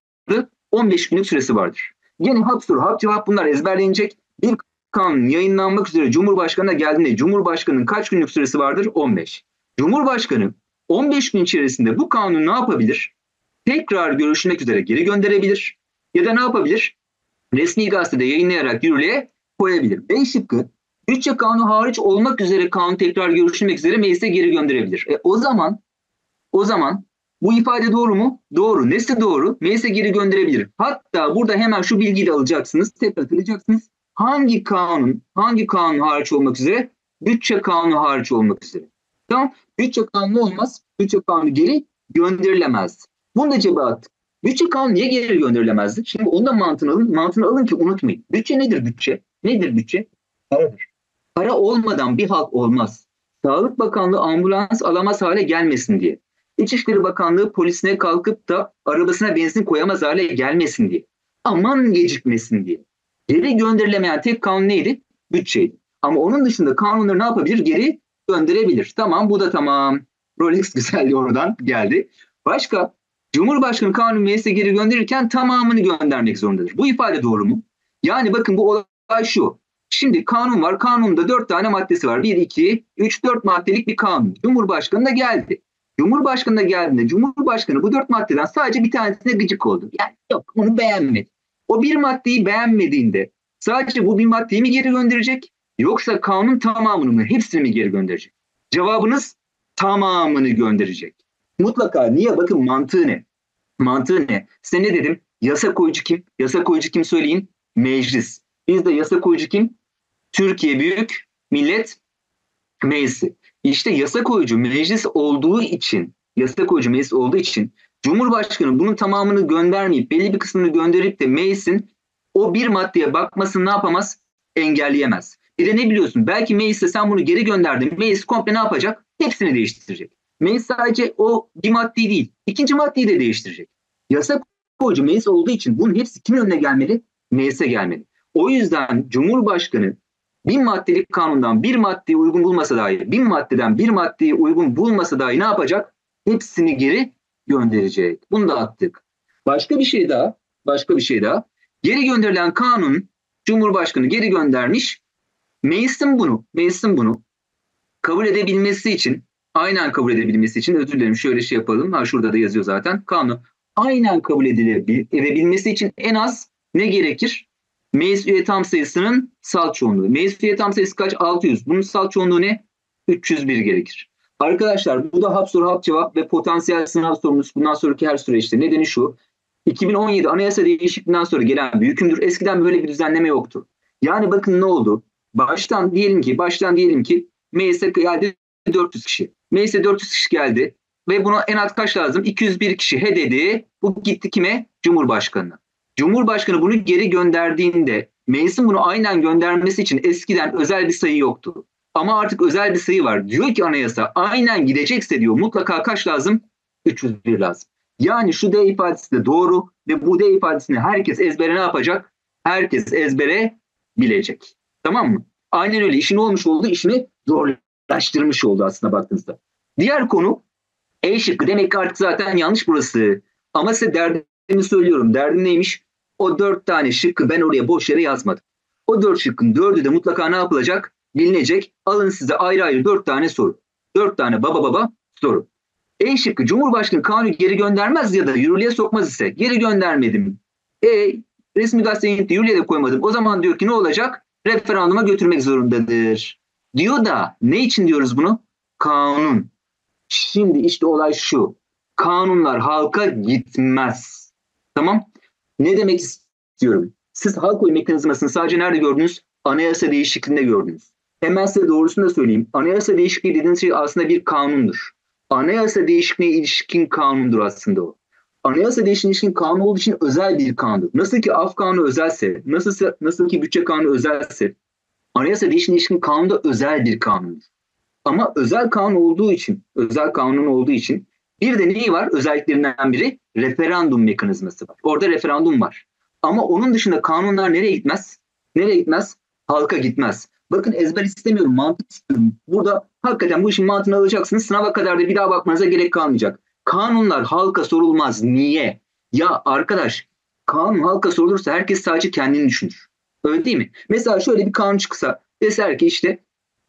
on beş günlük süresi vardır. Yine hap soru, hap cevap bunlar ezberlenecek. Bir kanun yayınlanmak üzere Cumhurbaşkanı'na geldiğinde Cumhurbaşkanı'nın kaç günlük süresi vardır? on beş. Cumhurbaşkanı on beş gün içerisinde bu kanunu ne yapabilir? Tekrar görüşmek üzere geri gönderebilir. Ya da ne yapabilir? Resmi gazetede yayınlayarak yürürlüğe koyabilir. B şıkkı bütçe kanunu hariç olmak üzere kanun tekrar görüşülmek üzere meclise geri gönderebilir. E, o zaman o zaman bu ifade doğru mu? Doğru. Nesi doğru? Meclise geri gönderebilir. Hatta burada hemen şu bilgiyi de alacaksınız. Tekrar hatırlayacaksınız. Hangi kanun, hangi kanun hariç olmak üzere? Bütçe kanunu hariç olmak üzere. Tamam. Bütçe kanunu olmaz. Bütçe kanunu geri gönderilemez. Bunu da cebe attık. Bütçe kanunu niye geri gönderilemezdi? Şimdi onun da mantığını alın. Mantığını alın ki unutmayın. Bütçe nedir bütçe? Nedir bütçe? Paradır. Para olmadan bir halk olmaz. Sağlık Bakanlığı ambulans alamaz hale gelmesin diye. İçişleri Bakanlığı polisine kalkıp da arabasına benzin koyamaz hale gelmesin diye. Aman gecikmesin diye. Geri gönderilemeyen tek kanun neydi? Bütçeydi. Ama onun dışında kanunları ne yapabilir? Geri gönderebilir. Tamam, bu da tamam. Rolex güzelliği oradan geldi. Başka? Cumhurbaşkanı kanun meclise geri gönderirken tamamını göndermek zorundadır. Bu ifade doğru mu? Yani bakın bu olay şu. Şimdi kanun var. Kanunda dört tane maddesi var. bir, iki, üç, dört maddelik bir kanun. Cumhurbaşkanı da geldi. Cumhurbaşkanı da geldiğinde Cumhurbaşkanı bu dört maddeden sadece bir tanesine gıcık oldu. Yani yok, onu beğenmedi. O bir maddeyi beğenmediğinde sadece bu bir maddeyi mi geri gönderecek? Yoksa kanun tamamını mı, hepsini mi geri gönderecek? Cevabınız tamamını gönderecek. Mutlaka. Niye? Bakın mantığı ne? Mantığı ne? Size ne dedim? Yasa koyucu kim? Yasa koyucu kim söyleyin? Meclis. Bizde yasa koyucu kim? Türkiye Büyük Millet Meclisi. İşte yasa koyucu meclis olduğu için, yasa koyucu meclis olduğu için Cumhurbaşkanı bunun tamamını göndermeyip belli bir kısmını gönderip de meclisin o bir maddeye bakmasını ne yapamaz? Engelleyemez. Bir de ne biliyorsun? Belki meclise sen bunu geri gönderdin. Meclis komple ne yapacak? Hepsini değiştirecek. Meclis sadece o bir maddeyi değil, ikinci maddeyi de değiştirecek. Yasa koyucu meclis olduğu için bunun hepsi kimin önüne gelmeli? Meclise gelmeli. O yüzden Cumhurbaşkanı bin maddelik kanundan bir maddeyi uygun bulmasa dahi, bin maddeden bir maddeyi uygun bulmasa dahi ne yapacak? Hepsini geri gönderecek. Bunu da attık. Başka bir şey daha, başka bir şey daha. Geri gönderilen kanun, Cumhurbaşkanı geri göndermiş. Meclisin bunu, meclisin bunu kabul edebilmesi için, aynen kabul edebilmesi için, özür dilerim şöyle şey yapalım. Ha, şurada da yazıyor zaten. Kanunu aynen kabul edebilmesi için en az ne gerekir? Meclis üye tam sayısının salt çoğunluğu. Meclis üye tam sayısı kaç? altı yüz. Bunun salt çoğunluğu ne? üç yüz bir gerekir. Arkadaşlar bu da hap soru hap cevap ve potansiyel sınav sorumuz bundan sonraki her süreçte. Nedeni şu. iki bin on yedi anayasa değişikliğinden sonra gelen bir hükümdür. Eskiden böyle bir düzenleme yoktu. Yani bakın ne oldu? Baştan diyelim ki, baştan diyelim ki meclise geldi dört yüz kişi. Meclise dört yüz kişi geldi ve buna en az kaç lazım? iki yüz bir kişi he dedi. Bu gitti kime? Cumhurbaşkanına. Cumhurbaşkanı bunu geri gönderdiğinde meclisin bunu aynen göndermesi için eskiden özel bir sayı yoktu. Ama artık özel bir sayı var. Diyor ki anayasa aynen gidecekse diyor mutlaka kaç lazım? üç yüz bir lazım. Yani şu D ifadesi de doğru ve bu D ifadesini herkes ezbere ne yapacak? Herkes ezbere bilecek. Tamam mı? Aynen öyle. İşin olmuş oldu, işini zorlaştırmış oldu aslında baktığınızda. Diğer konu E şıkkı. Demek ki artık zaten yanlış burası. Ama size derdimi söylüyorum. Derdim neymiş? O dört tane şıkkı ben oraya boş yere yazmadım. O dört şıkkın dördü de mutlaka ne yapılacak? Bilinecek. Alın size ayrı ayrı dört tane soru. Dört tane baba baba soru. E şıkkı, Cumhurbaşkanı kanunu geri göndermez ya da yürürlüğe sokmaz ise geri göndermedim. E resmi gazeteye yürürlüğe de koymadım. O zaman diyor ki ne olacak? Referanduma götürmek zorundadır. Diyor da ne için diyoruz bunu? Kanun. Şimdi işte olay şu. Kanunlar halka gitmez. Tamam? Ne demek istiyorum? Siz halk oyu mekanizmasını sadece nerede gördünüz? Anayasa değişikliğinde gördünüz. Hemen size doğrusunu da söyleyeyim. Anayasa değişikliği dediğiniz şey aslında bir kanundur. Anayasa değişikliğine ilişkin kanundur aslında o. Anayasa değişikliğine ilişkin kanun olduğu için özel bir kanundur. Nasıl ki af kanunu özelse, nasıl, nasıl ki bütçe kanunu özelse, anayasa değişikliğine ilişkin kanun da özel bir kanundur. Ama özel kanun olduğu için, özel kanun olduğu için bir de neyi var? Özelliklerinden biri referandum mekanizması var. Orada referandum var. Ama onun dışında kanunlar nereye gitmez? Nereye gitmez? Halka gitmez. Bakın ezber istemiyorum, mantık istiyorum. Burada hakikaten bu işin mantığını alacaksınız. Sınava kadar da bir daha bakmanıza gerek kalmayacak. Kanunlar halka sorulmaz. Niye? Ya arkadaş, kanun halka sorulursa herkes sadece kendini düşünür. Öyle değil mi? Mesela şöyle bir kanun çıksa, deser ki işte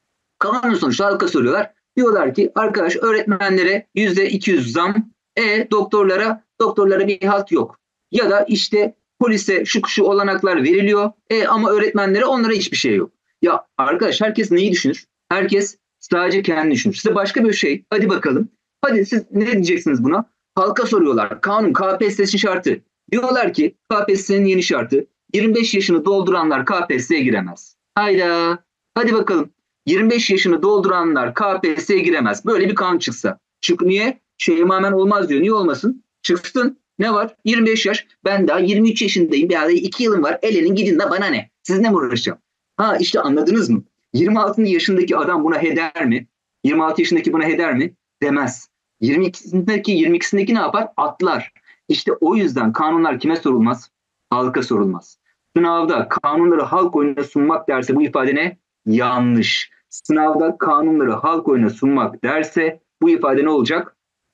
kanun sonuçta halka soruyorlar. Diyorlar ki arkadaş öğretmenlere yüzde iki yüz zam, e doktorlara doktorlara bir halt yok. Ya da işte polise şu şu olanaklar veriliyor, e ama öğretmenlere onlara hiçbir şey yok. Ya arkadaş herkes neyi düşünür? Herkes sadece kendini düşünür. Size başka bir şey, hadi bakalım. Hadi siz ne diyeceksiniz buna? Halka soruyorlar. Kanun, K P S S şartı. Diyorlar ki K P S S'nin yeni şartı. yirmi beş yaşını dolduranlar K P S S'ye giremez. Hayda. Hadi bakalım. yirmi beş yaşını dolduranlar K P S S'ye giremez. Böyle bir kanun çıksa. Çık niye? Şeyim hemen olmaz diyor. Niye olmasın? Çıksın. Ne var? yirmi beş yaş. Ben daha yirmi üç yaşındayım. Bir arada iki yılım var. Elenin gidin de bana ne? Sizinle mi uğraşacağım? Ha işte anladınız mı? yirmi altı yaşındaki adam buna heder mi? yirmi altı yaşındaki buna heder mi? Demez. yirmi ikisindeki yirmi ikisindeki ne yapar? Atlar. İşte o yüzden kanunlar kime sorulmaz? Halka sorulmaz. Sınavda kanunları halk oyununa sunmak derse bu ifade ne? Yanlış. Sınavda kanunları halk oyuna sunmak derse bu ifade ne olacak?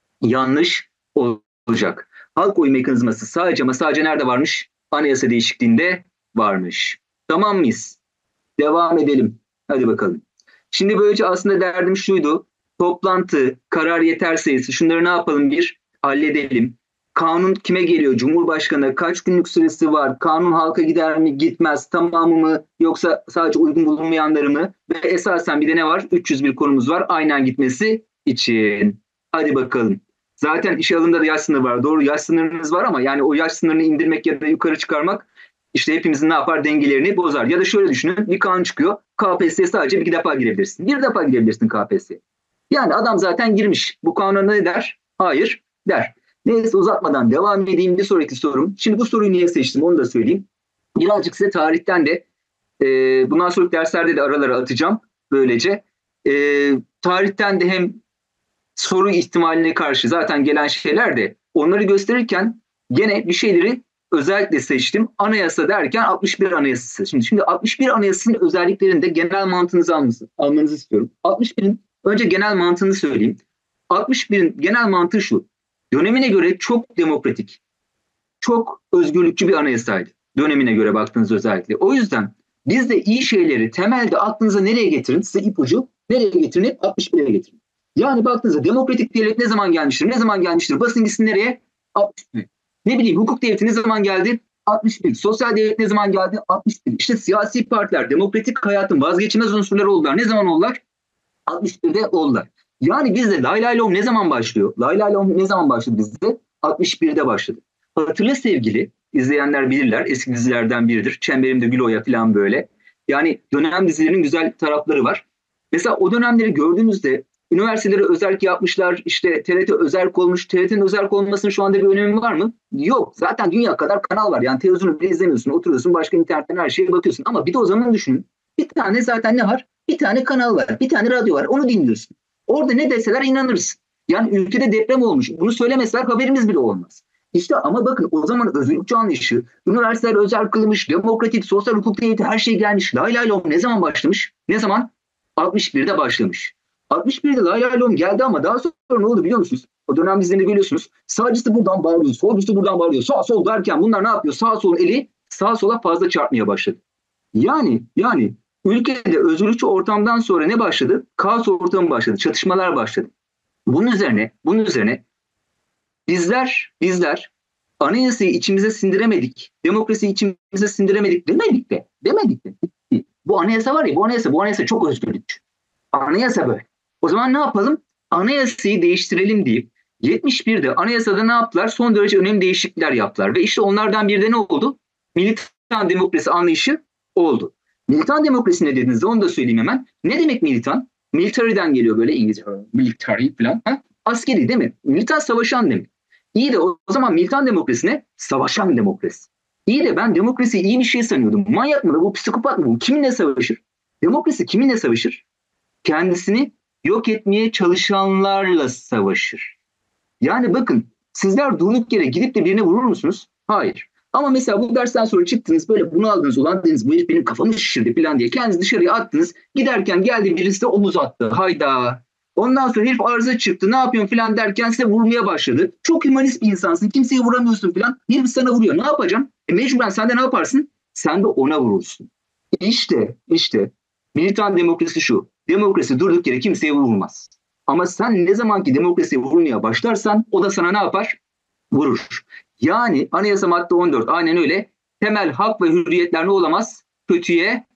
Yanlış olacak. Halk oyu mekanizması sadece ama sadece nerede varmış? Anayasa değişikliğinde varmış. Tamam mıyız? Devam edelim. Hadi bakalım. Şimdi böylece aslında derdim şuydu. Toplantı, karar yeter sayısı, şunları ne yapalım bir halledelim. Kanun kime geliyor? Cumhurbaşkanı kaç günlük süresi var? Kanun halka gider mi gitmez? Tamamı mı yoksa sadece uygun bulunmayanları mı? Ve esasen bir de ne var? üç yüz bir konumuz var aynen gitmesi için. Hadi bakalım. Zaten işe alımda da yaş sınırı var. Doğru yaş sınırınız var ama yani o yaş sınırını indirmek ya da yukarı çıkarmak işte hepimizin ne yapar? Dengelerini bozar. Ya da şöyle düşünün, bir kanun çıkıyor. K P S S'ye sadece bir defa girebilirsin. Bir defa girebilirsin K P S S'ye. Yani adam zaten girmiş. Bu kanuna ne der? Hayır der. Neyse uzatmadan devam edeyim. Bir sonraki sorum. Şimdi bu soruyu niye seçtim onu da söyleyeyim. Birazcık size tarihten de e, bundan sonraki derslerde de aralara atacağım. Böylece e, tarihten de hem soru ihtimaline karşı zaten gelen şeyler de onları gösterirken gene bir şeyleri özellikle seçtim. Anayasa derken altmış bir Anayasası. Şimdi, şimdi altmış bir Anayasası'nın özelliklerinde genel mantığınızı almanızı, almanızı istiyorum. altmış birin önce genel mantığını söyleyeyim. altmış birin genel mantığı şu. Dönemine göre çok demokratik, çok özgürlükçü bir anayasaydı. Dönemine göre baktığınız özellikle. O yüzden biz de iyi şeyleri temelde aklınıza nereye getirin? Size ipucu nereye getirin? Hep altmış bire getirin. Yani baktığınızda demokratik devlet ne zaman gelmiştir? Ne zaman gelmiştir? Basın gitsin nereye? altmış bir. Ne bileyim hukuk devleti ne zaman geldi? altmış bir. Sosyal devlet ne zaman geldi? altmış bir. İşte siyasi partiler demokratik hayatın vazgeçilmez unsurları oldular. Ne zaman oldular? altmış birde oldular. Yani bizde Lay Lay Lom ne zaman başlıyor? Lay Lay Lom ne zaman başladı bizde? altmış birde başladı. Hatırla sevgili izleyenler bilirler. Eski dizilerden biridir. Çemberimde Gül Oya falan böyle. Yani dönem dizilerinin güzel tarafları var. Mesela o dönemleri gördüğünüzde üniversiteleri özerk yapmışlar. İşte T R T özerk olmuş. T R T'nin özerk olmasının şu anda bir önemi var mı? Yok. Zaten dünya kadar kanal var. Yani televizyonu bile izlemiyorsun. Oturuyorsun başka internetten her şeye bakıyorsun. Ama bir de o zaman düşünün. Bir tane zaten ne var? Bir tane kanal var. Bir tane radyo var. Onu dinliyorsun. Orada ne deseler inanırsın. Yani ülkede deprem olmuş. Bunu söylemeseler haberimiz bile olmaz. İşte ama bakın o zaman özgürlükçü anlayışı, üniversiteler özel kılmış, demokratik, sosyal hukuk devleti her şey gelmiş. Lay lay lom ne zaman başlamış? Ne zaman? altmış birde başlamış. altmış birde lay lay lom geldi ama daha sonra ne oldu biliyor musunuz? O dönem izlerini biliyorsunuz. Sağcısı buradan bağırıyor, solcusu buradan bağırıyor. Sağ sol derken bunlar ne yapıyor? Sağ sol eli sağa sola fazla çarpmaya başladı. Yani yani ülkede özgürlükçü ortamdan sonra ne başladı? Kaos ortamı başladı, çatışmalar başladı. Bunun üzerine, bunun üzerine bizler, bizler anayasayı içimize sindiremedik, demokrasiyi içimize sindiremedik demedik de, demedik de. Bu anayasa var ya, bu anayasa, bu anayasa çok özgürlükçü. Anayasa böyle. O zaman ne yapalım? Anayasayı değiştirelim deyip yetmiş birde anayasada ne yaptılar? Son derece önemli değişiklikler yaptılar. Ve işte onlardan bir de ne oldu? Militan demokrasi anlayışı oldu. Militan demokrasi ne dediğinizde onu da söyleyeyim hemen. Ne demek militan? Military'den geliyor böyle İngilizce. Military falan. Ha? Askeri değil mi? Militan savaşan demek. İyi de o zaman militan demokrasi ne? Savaşan demokrasi. İyi de ben demokrasiyi iyi bir şey sanıyordum. Manyak mı da bu, psikopat mı bu? Kiminle savaşır? Demokrasi kiminle savaşır? Kendisini yok etmeye çalışanlarla savaşır. Yani bakın sizler durduk yere gidip de birine vurur musunuz? Hayır. Ama mesela bu dersten sonra çıktınız böyle bunu aldınız ulan dediniz bu herif benim kafamı şişirdi falan diye kendinizi dışarıya attınız. Giderken geldi birisi de omuz attı. Hayda. Ondan sonra herif arıza çıktı ne yapıyorsun falan derken size vurmaya başladı. Çok hümanist bir insansın kimseye vuramıyorsun falan. Herif sana vuruyor ne yapacaksın? E mecburen sen de ne yaparsın? Sen de ona vurursun. İşte işte militan demokrasi şu. Demokrasi durduk yere kimseye vurulmaz. Ama sen ne zaman ki demokrasiye vurmaya başlarsan o da sana ne yapar? Vurur. Yani anayasa madde on dört aynen öyle. Temel hak ve hürriyetler ne olamaz? Kötüye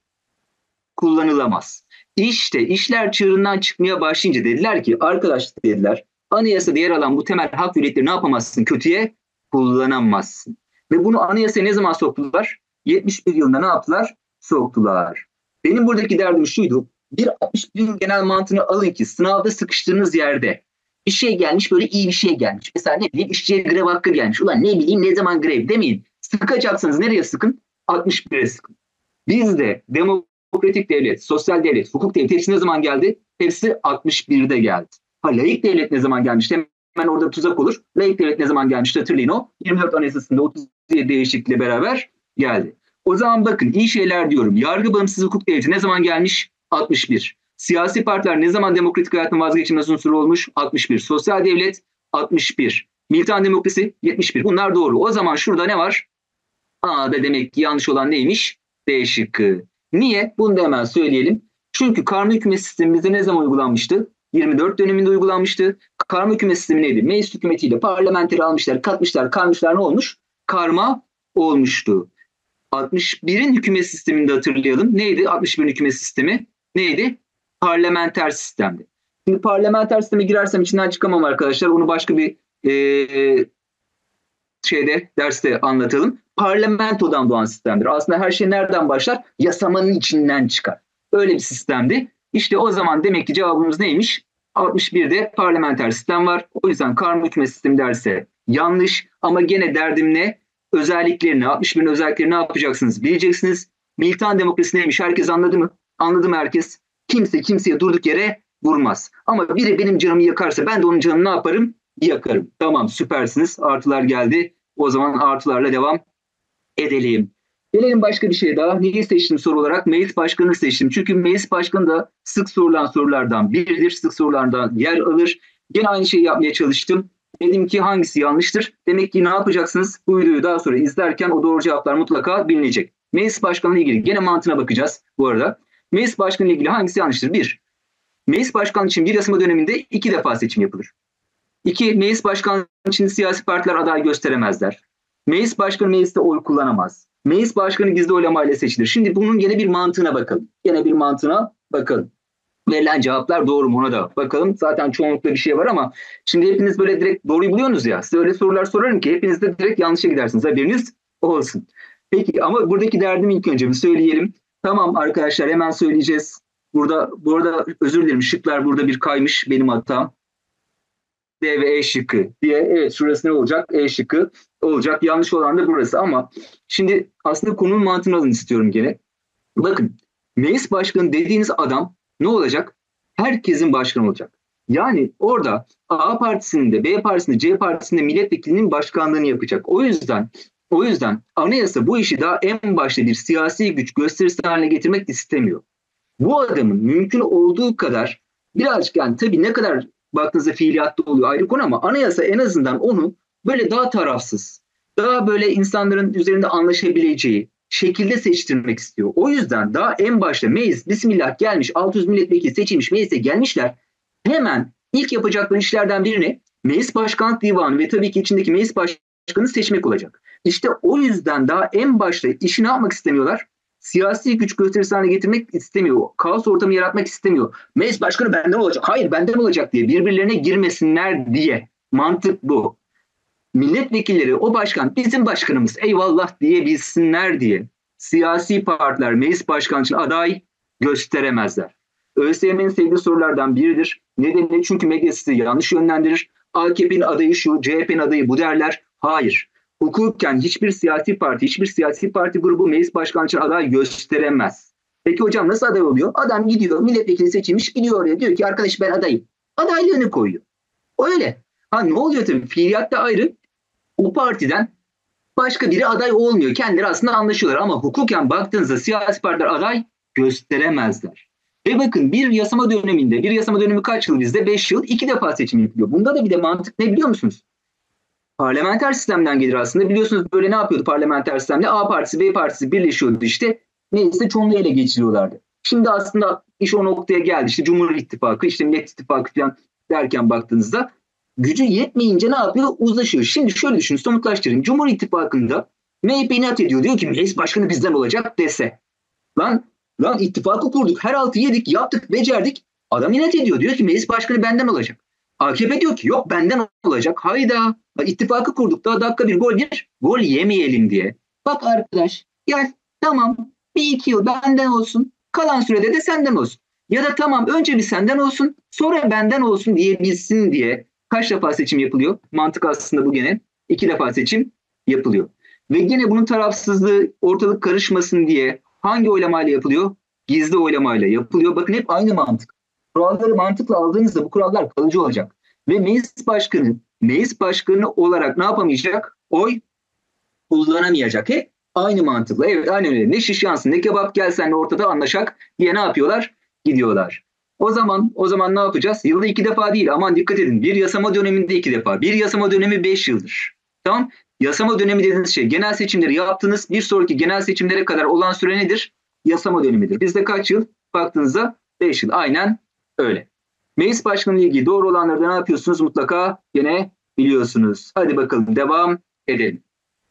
kullanılamaz. İşte işler çığırından çıkmaya başlayınca dediler ki arkadaş dediler anayasada yer alan bu temel hak hürriyetleri ne yapamazsın? Kötüye kullanamazsın. Ve bunu anayasaya ne zaman soktular? yetmiş bir yılında ne yaptılar? Soktular. Benim buradaki derdim şuydu. Bir altmış birin genel mantığını alın ki sınavda sıkıştığınız yerde bir şey gelmiş böyle iyi bir şey gelmiş. Mesela ne bileyim işçiye grev hakkı gelmiş. Ulan ne bileyim ne zaman grev demeyin. Sıkacaksanız nereye sıkın? altmış bire sıkın. Bizde demokratik devlet, sosyal devlet, hukuk devleti hepsi ne zaman geldi? Hepsi altmış birde geldi. Ha laik devlet ne zaman gelmişti? Hemen orada tuzak olur. Laik devlet ne zaman gelmişti hatırlayın o. yirmi dört Anayasası'nda otuz yedi değişiklikle beraber geldi. O zaman bakın iyi şeyler diyorum. Yargı bağımsız hukuk devleti ne zaman gelmiş? altmış bir. Siyasi partiler ne zaman demokratik hayatın vazgeçilmez unsuru olmuş? altmış bir. Sosyal devlet altmış bir. Militan demokrasi yetmiş bir. Bunlar doğru. O zaman şurada ne var? Aa da demek ki yanlış olan neymiş? D şıkkı. Niye? Bunu da hemen söyleyelim. Çünkü karma hükümet sistemi bizde ne zaman uygulanmıştı? yirmi dört döneminde uygulanmıştı. Karma hükümet sistemi neydi? Meclis hükümetiyle parlamenteri almışlar, katmışlar, kalmışlar ne olmuş? Karma olmuştu. altmış birin hükümet sisteminde hatırlayalım. Neydi altmış birin hükümet sistemi? Neydi? Parlamenter sistemdi. Şimdi parlamenter sisteme girersem içinden çıkamam arkadaşlar. Onu başka bir e, şeyde derste anlatalım. Parlamentodan doğan sistemdir. Aslında her şey nereden başlar? Yasamanın içinden çıkar. Öyle bir sistemdi. İşte o zaman demek ki cevabımız neymiş? altmış birde parlamenter sistem var. O yüzden karma hükümet sistemi derse yanlış. Ama gene derdim ne? Özelliklerini, altmış birin özelliklerini ne yapacaksınız? Bileceksiniz. Militan demokrasi neymiş? Herkes anladı mı? Anladı mı herkes? Kimse kimseye durduk yere vurmaz. Ama biri benim canımı yakarsa ben de onun canını ne yaparım? Yakarım. Tamam süpersiniz. Artılar geldi. O zaman artılarla devam edelim. Gelelim başka bir şey daha. Neyi seçtim soru olarak? Meclis başkanını seçtim. Çünkü meclis başkanı da sık sorulan sorulardan biridir. Sık sorulardan yer alır. Gene aynı şeyi yapmaya çalıştım. Dedim ki hangisi yanlıştır? Demek ki ne yapacaksınız? Bu videoyu daha sonra izlerken o doğru cevaplar mutlaka bilinecek. Meclis başkanı ile ilgili gene mantığına bakacağız bu arada. Meclis başkanı ile ilgili hangisi yanlıştır? Bir, meclis başkanı için bir yasama döneminde iki defa seçim yapılır. İki, meclis başkanı için siyasi partiler aday gösteremezler. Meclis başkanı mecliste oy kullanamaz. Meclis başkanı gizli oylamayla seçilir. Şimdi bunun gene bir mantığına bakalım. Gene bir mantığına bakalım. Verilen cevaplar doğru mu ona da bakalım. Zaten çoğunlukla bir şey var ama şimdi hepiniz böyle direkt doğruyu buluyorsunuz ya. Size öyle sorular sorarım ki hepiniz de direkt yanlışa gidersiniz. Haberiniz olsun. Peki ama buradaki derdimi ilk önce bir söyleyelim. Tamam arkadaşlar hemen söyleyeceğiz. Burada bu arada özür dilerim şıklar burada bir kaymış benim hatam. D ve E şıkkı diye. Evet şurası ne olacak? E şıkkı olacak. Yanlış olan da burası ama şimdi aslında konunun mantığını alın istiyorum gene. Bakın meclis başkanı dediğiniz adam ne olacak? Herkesin başkanı olacak. Yani orada A partisinin de B partisinde C partisinde milletvekilinin başkanlığını yapacak. O yüzden o yüzden anayasa bu işi daha en başta bir siyasi güç gösterisi haline getirmek istemiyor. Bu adamın mümkün olduğu kadar birazcık, yani tabii ne kadar baktığınızda fiiliyatta oluyor ayrı konu, ama anayasa en azından onu böyle daha tarafsız, daha böyle insanların üzerinde anlaşabileceği şekilde seçtirmek istiyor. O yüzden daha en başta meclis bismillah gelmiş, altı yüz milletvekili seçilmiş, meclise gelmişler. Hemen ilk yapacakları işlerden birini Meclis Başkanlık Divanı ve tabii ki içindeki meclis başkanı seçmek olacak. İşte o yüzden daha en başta işi ne yapmak istemiyorlar? Siyasi güç gösterisi haline getirmek istemiyor. Kaos ortamı yaratmak istemiyor. Meclis başkanı benden olacak, hayır benden olacak diye birbirlerine girmesinler diye. Mantık bu. Milletvekilleri o başkan bizim başkanımız eyvallah diyebilsinler diye siyasi partiler meclis başkanı için aday gösteremezler. ÖSYM'nin sevdiği sorulardan biridir. Nedeni çünkü medyası yanlış yönlendirir. A K P'nin adayı şu, C H P'nin adayı bu derler. Hayır. Hukuken hiçbir siyasi parti, hiçbir siyasi parti grubu meclis başkanı için aday gösteremez. Peki hocam nasıl aday oluyor? Adam gidiyor, milletvekili seçilmiş, gidiyor oraya diyor ki arkadaş ben adayım. Adaylığını koyuyor. Öyle. Ha ne oluyor tabii? Fiiliyatta ayrı. O partiden başka biri aday olmuyor. Kendileri aslında anlaşıyorlar ama hukuken baktığınızda siyasi partiler aday gösteremezler. Ve bakın bir yasama döneminde, bir yasama dönemi kaç yıl bizde? beş yıl, iki defa seçim yapılıyor. Bunda da bir de mantık ne biliyor musunuz? Parlamenter sistemden gelir aslında. Biliyorsunuz böyle ne yapıyordu parlamenter sistemde? A partisi, B partisi birleşiyordu işte. Neyse çoğunluğu ele geçiriyorlardı. Şimdi aslında iş o noktaya geldi. İşte Cumhur İttifakı, işte Millet İttifakı falan derken baktığınızda gücü yetmeyince ne yapıyor? Uzlaşıyor. Şimdi şöyle düşünün, somutlaştırayım. Cumhur İttifakı'nda M H P inat ediyor. Diyor ki meclis başkanı bizden olacak dese. Lan, lan ittifakı kurduk. Her altı yedik, yaptık, becerdik. Adam inat ediyor. Diyor ki meclis başkanı benden olacak. A K P diyor ki yok benden olacak. Hayda. İttifakı kurduk. Daha dakika bir gol bir. Gol yemeyelim diye. Bak arkadaş gel tamam bir iki yıl benden olsun. Kalan sürede de senden olsun. Ya da tamam önce bir senden olsun sonra benden olsun diyebilsin diye. Kaç defa seçim yapılıyor? Mantık aslında bu gene. İki defa seçim yapılıyor. Ve gene bunun tarafsızlığı ortalık karışmasın diye hangi oylamayla yapılıyor? Gizli oylamayla yapılıyor. Bakın hep aynı mantık. Kuralları mantıkla aldığınızda bu kurallar kalıcı olacak. Ve meclis başkanı, meclis başkanı olarak ne yapamayacak? Oy kullanamayacak. Hep aynı mantıkla. Evet aynen öyle. Ne şiş yansın ne kebap gel seninle ortada anlaşak diye ne yapıyorlar? Gidiyorlar. O zaman o zaman ne yapacağız? Yılda iki defa değil. Aman dikkat edin. Bir yasama döneminde iki defa. Bir yasama dönemi beş yıldır. Tamam. Yasama dönemi dediğiniz şey genel seçimleri yaptınız. Bir sonraki genel seçimlere kadar olan süre nedir? Yasama dönemidir. Bizde kaç yıl? Baktığınızda beş yıl. Aynen öyle. Meclis başkanı ile ilgili doğru olanları da ne yapıyorsunuz? Mutlaka gene biliyorsunuz. Hadi bakalım devam edelim.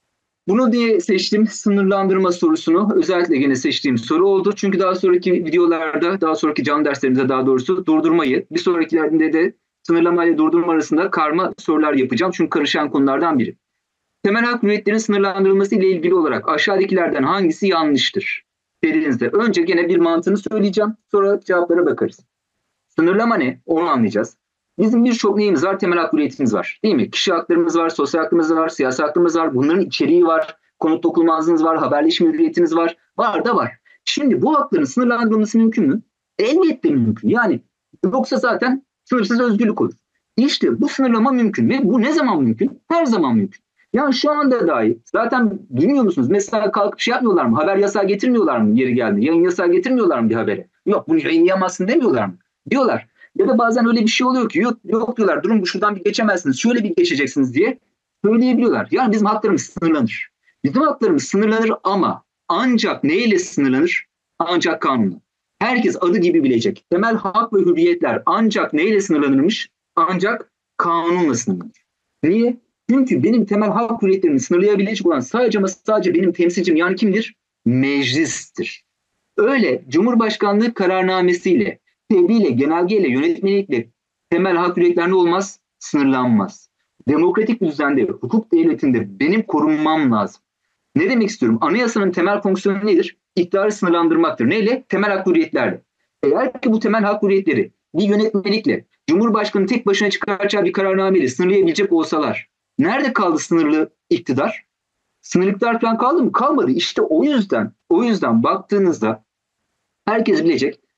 Bunu diye seçtim, sınırlandırma sorusunu. Özellikle gene seçtiğim soru oldu. Çünkü daha sonraki videolarda, daha sonraki canlı derslerimizde daha doğrusu durdurmayı, bir sonrakilerinde de sınırlama ile durdurma arasında karma sorular yapacağım. Çünkü karışan konulardan biri. Temel hak hürriyetlerin sınırlandırılması ile ilgili olarak aşağıdakilerden hangisi yanlıştır dediğinizde önce gene bir mantığını söyleyeceğim. Sonra cevaplara bakarız. Sınırlama ne? Onu anlayacağız. Bizim birçok neyimiz var? Temel hak hürriyetimiz var. Değil mi? Kişi haklarımız var, sosyal haklarımız var, siyasi haklarımız var. Bunların içeriği var. Konut dokunulmazlığınız var, haberleşme hürriyetiniz var. Var da var. Şimdi bu hakların sınırlandırılması mümkün mü? Elbette mümkün. Yani yoksa zaten sınırsız özgürlük olur. İşte bu sınırlama mümkün ve bu ne zaman mümkün? Her zaman mümkün. Yani şu anda dahi zaten duymuyor musunuz? Mesela kalkıp şey yapmıyorlar mı? Haber yasağı getirmiyorlar mı yeri geldi? Yayın yasağı getirmiyorlar mı bir habere? Yok bunu yayınlayamazsın demiyorlar mı? Diyorlar. Ya da bazen öyle bir şey oluyor ki yok, yok diyorlar durun bu şuradan bir geçemezsiniz şöyle bir geçeceksiniz diye söyleyebiliyorlar. Yani bizim haklarımız sınırlanır. Bizim haklarımız sınırlanır ama ancak neyle sınırlanır? Ancak kanunla. Herkes adı gibi bilecek. Temel hak ve hürriyetler ancak neyle sınırlanırmış? Ancak kanunla sınırlanır. Niye? Çünkü benim temel hak hürriyetlerimi sınırlayabilecek olan sadece ama sadece benim temsilcim yani kimdir? Meclistir. Öyle Cumhurbaşkanlığı kararnamesiyle tebliğle, genelgeyle, yönetmelikle temel hak hürriyetler ne olmaz? Sınırlanmaz. Demokratik bir düzende, hukuk devletinde benim korunmam lazım. Ne demek istiyorum? Anayasanın temel fonksiyonu nedir? İktidarı sınırlandırmaktır. Neyle? Temel hak hürriyetlerle. Eğer ki bu temel hak hürriyetleri bir yönetmelikle, Cumhurbaşkanı tek başına çıkaracağı bir kararnameyle sınırlayabilecek olsalar, nerede kaldı sınırlı iktidar? Sınırlı iktidar falan kaldı mı? Kalmadı. İşte o yüzden, o yüzden baktığınızda herkes bilecek.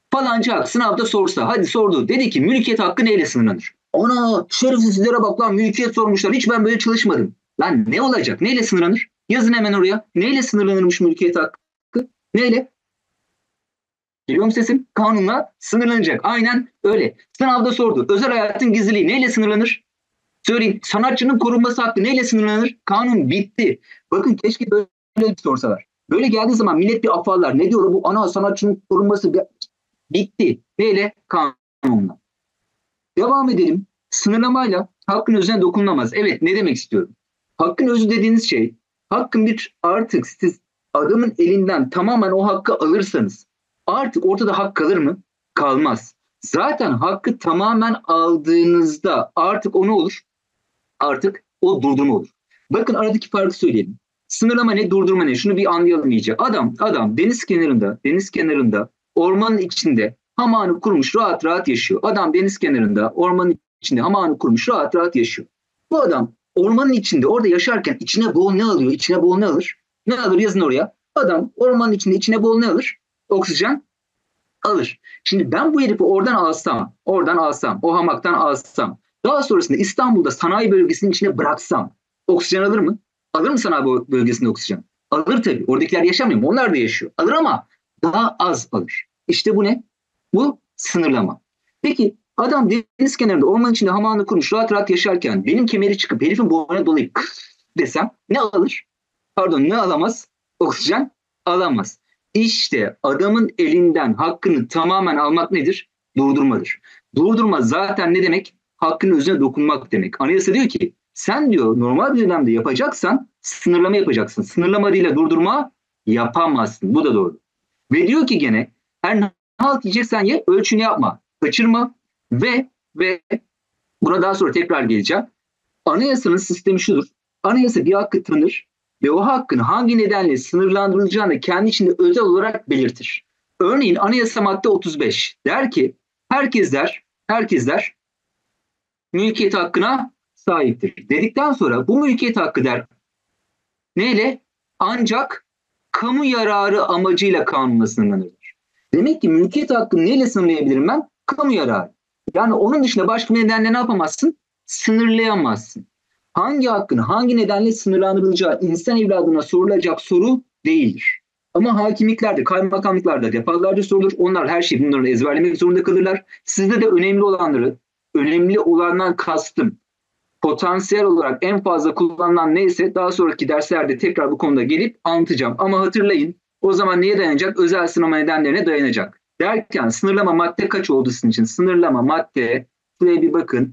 Falanca hak sınavda sorsa, hadi sordu. Dedi ki mülkiyet hakkı neyle sınırlanır? Ana şerefsizlere bak lan, mülkiyet sormuşlar. Hiç ben böyle çalışmadım. Lan ne olacak? Neyle sınırlanır? Yazın hemen oraya. Neyle sınırlanırmış mülkiyet hakkı? Neyle? Geliyor mu sesim? Kanunla sınırlanacak. Aynen öyle. Sınavda sordu. Özel hayatın gizliliği neyle sınırlanır? Söyleyeyim. Sanatçının korunması hakkı neyle sınırlanır? Kanun bitti. Bakın keşke böyle bir sorsalar. Böyle geldiği zaman millet bir afallar. Ne diyor bu ana sanatçının korunması? Bitti. Neyle? Kanunla. Devam edelim. Sınırlamayla hakkın özüne dokunulmaz. Evet, ne demek istiyorum? Hakkın özü dediğiniz şey, hakkın bir artık siz adamın elinden tamamen o hakkı alırsanız artık ortada hak kalır mı? Kalmaz. Zaten hakkı tamamen aldığınızda artık o ne olur? Artık o durdurma olur. Bakın aradaki farkı söyleyelim. Sınırlama ne, durdurma ne? Şunu bir anlayalım iyice. Adam, adam deniz kenarında, deniz kenarında, ormanın içinde hamağını kurmuş, rahat rahat yaşıyor. Adam deniz kenarında, ormanın içinde hamağını kurmuş, rahat rahat yaşıyor. Bu adam ormanın içinde, orada yaşarken içine bol ne alıyor? İçine bol ne alır? Ne alır? Yazın oraya. Adam ormanın içinde içine bol ne alır? Oksijen alır. Şimdi ben bu herifi oradan alsam, oradan alsam, o hamaktan alsam, daha sonrasında İstanbul'da sanayi bölgesinin içine bıraksam oksijen alır mı? Alır mı sanayi bölgesinde oksijen? Alır tabii. Oradakiler yaşamıyor mu? Onlar da yaşıyor. Alır ama daha az alır. İşte bu ne? Bu sınırlama. Peki adam deniz kenarında orman içinde hamağını kurmuş rahat rahat yaşarken benim kemeri çıkıp herifin boynuna dolayıp desem ne alır? Pardon, ne alamaz? Oksijen alamaz. İşte adamın elinden hakkını tamamen almak nedir? Durdurmadır. Durdurma zaten ne demek? Hakkın özüne dokunmak demek. Anayasa diyor ki sen diyor normal bir dönemde yapacaksan sınırlama yapacaksın. Sınırlama değil durdurma yapamazsın. Bu da doğru. Ve diyor ki gene her ne halt yiyeceksen ye, ölçünü yapma, kaçırma ve ve buna daha sonra tekrar geleceğim. Anayasanın sistemi şudur. Anayasa bir hakkı tanır ve o hakkın hangi nedenle sınırlandırılacağını kendi içinde özel olarak belirtir. Örneğin anayasa madde otuz beş der ki herkesler herkesler mülkiyet hakkına sahiptir. Dedikten sonra bu mülkiyet hakkı der neyle? Ancak kamu yararı amacıyla kanunla sınırlanır. Demek ki mülkiyet hakkını neyle sınırlayabilirim ben? Kamu yararı. Yani onun dışında başka bir nedenle ne yapamazsın? Sınırlayamazsın. Hangi hakkın hangi nedenle sınırlandırılacağı insan evladına sorulacak soru değildir. Ama hakimliklerde, kaymakamlıklarda defalarca sorulur. Onlar her şeyi bunları ezberlemek zorunda kalırlar. Sizde de önemli olanları, önemli olandan kastım, potansiyel olarak en fazla kullanılan neyse daha sonraki derslerde tekrar bu konuda gelip anlatacağım. Ama hatırlayın, o zaman neye dayanacak? Özel sınırlama nedenlerine dayanacak. Derken sınırlama madde kaç oldu sizin için? Sınırlama madde, şuraya bir bakın.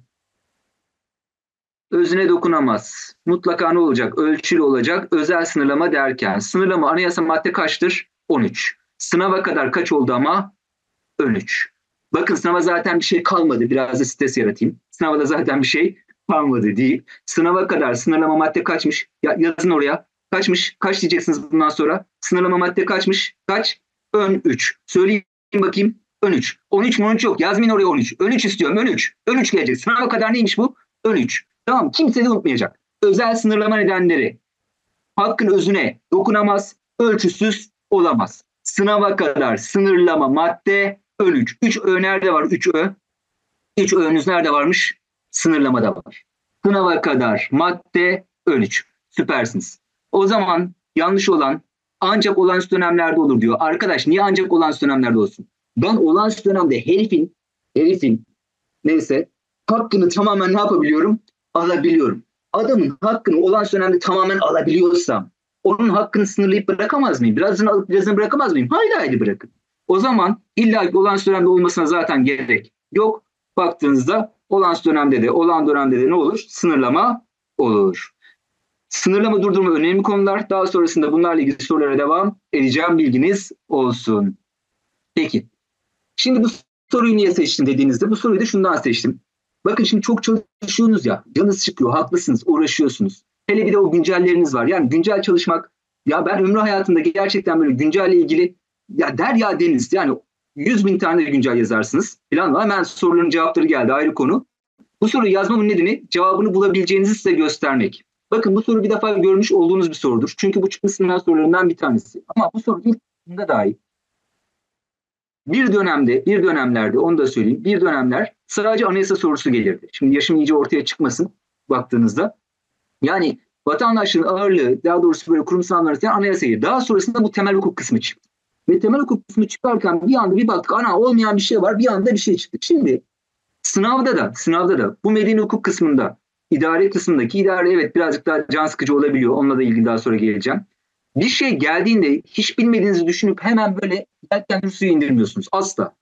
Özüne dokunamaz. Mutlaka ne olacak? Ölçülü olacak. Özel sınırlama derken. Sınırlama anayasa madde kaçtır? on üç. Sınava kadar kaç oldu ama? on üç. Bakın sınava zaten bir şey kalmadı. Biraz da stres yaratayım. Sınava da zaten bir şey kalmadı değil. Sınava kadar sınırlama madde kaçmış? Ya, yazın oraya. Kaçmış? Kaç diyeceksiniz bundan sonra? Sınırlama madde kaçmış? Kaç? on üç. Söyleyin bakayım. on üç. on üç on üç yok. Yazmayın oraya on üç. on üç istiyorum. on üç. on üç gelecek. Sınava kadar neymiş bu? on üç. Tamam, kimse de unutmayacak. Özel sınırlama nedenleri. Hakkın özüne dokunamaz, ölçüsüz olamaz. Sınava kadar sınırlama madde on üç. üç Ö nerede var? üç Ö. üç Ö'nüz nerede varmış? Sınırlamada var. Sınava kadar madde on üç. Süpersiniz. O zaman yanlış olan ancak olağanüstü dönemlerde olur diyor. Arkadaş niye ancak olağanüstü dönemlerde olsun? Ben olağanüstü dönemde herifin, herifin neyse hakkını tamamen ne yapabiliyorum? Alabiliyorum. Adamın hakkını olağanüstü dönemde tamamen alabiliyorsam onun hakkını sınırlayıp bırakamaz mıyım? Birazını alıp birazını bırakamaz mıyım? Haydi haydi bırakın. O zaman illa ki olağanüstü dönemde olmasına zaten gerek yok. Baktığınızda olağanüstü dönemde de olağan dönemde de ne olur? Sınırlama olur. Sınırlama durdurma önemli konular. Daha sonrasında bunlarla ilgili sorulara devam edeceğim. Bilginiz olsun. Peki. Şimdi bu soruyu niye seçtim dediğinizde bu soruyu da şundan seçtim. Bakın şimdi çok çalışıyorsunuz ya, canınız çıkıyor, haklısınız, uğraşıyorsunuz. Hele bir de o güncelleriniz var. Yani güncel çalışmak, ya ben ömrü hayatında gerçekten böyle güncelle ilgili, ya Derya Deniz, yani yüz bin tane güncel yazarsınız falan var. Hemen soruların cevapları geldi, ayrı konu. Bu soruyu yazmamın nedeni cevabını bulabileceğinizi size göstermek. Bakın bu soru bir defa görmüş olduğunuz bir sorudur. Çünkü bu çıkmış sınav sorularından bir tanesi. Ama bu soru ilk dahi bir dönemde, bir dönemlerde onu da söyleyeyim, bir dönemler sadece anayasa sorusu gelirdi. Şimdi yaşım iyice ortaya çıkmasın baktığınızda. Yani vatandaşlığın ağırlığı, daha doğrusu böyle kurumsal anlayıştan anayasayı. Daha sonrasında bu temel hukuk kısmı çıktı. Ve temel hukuk kısmı çıkarken bir anda bir baktık, ana olmayan bir şey var, bir anda bir şey çıktı. Şimdi sınavda da, sınavda da bu medeni hukuk kısmında, idare kısmındaki idare evet birazcık daha can sıkıcı olabiliyor. Onunla da ilgili daha sonra geleceğim. Bir şey geldiğinde hiç bilmediğinizi düşünüp hemen böyle yelkenleri suya indirmiyorsunuz. Asla.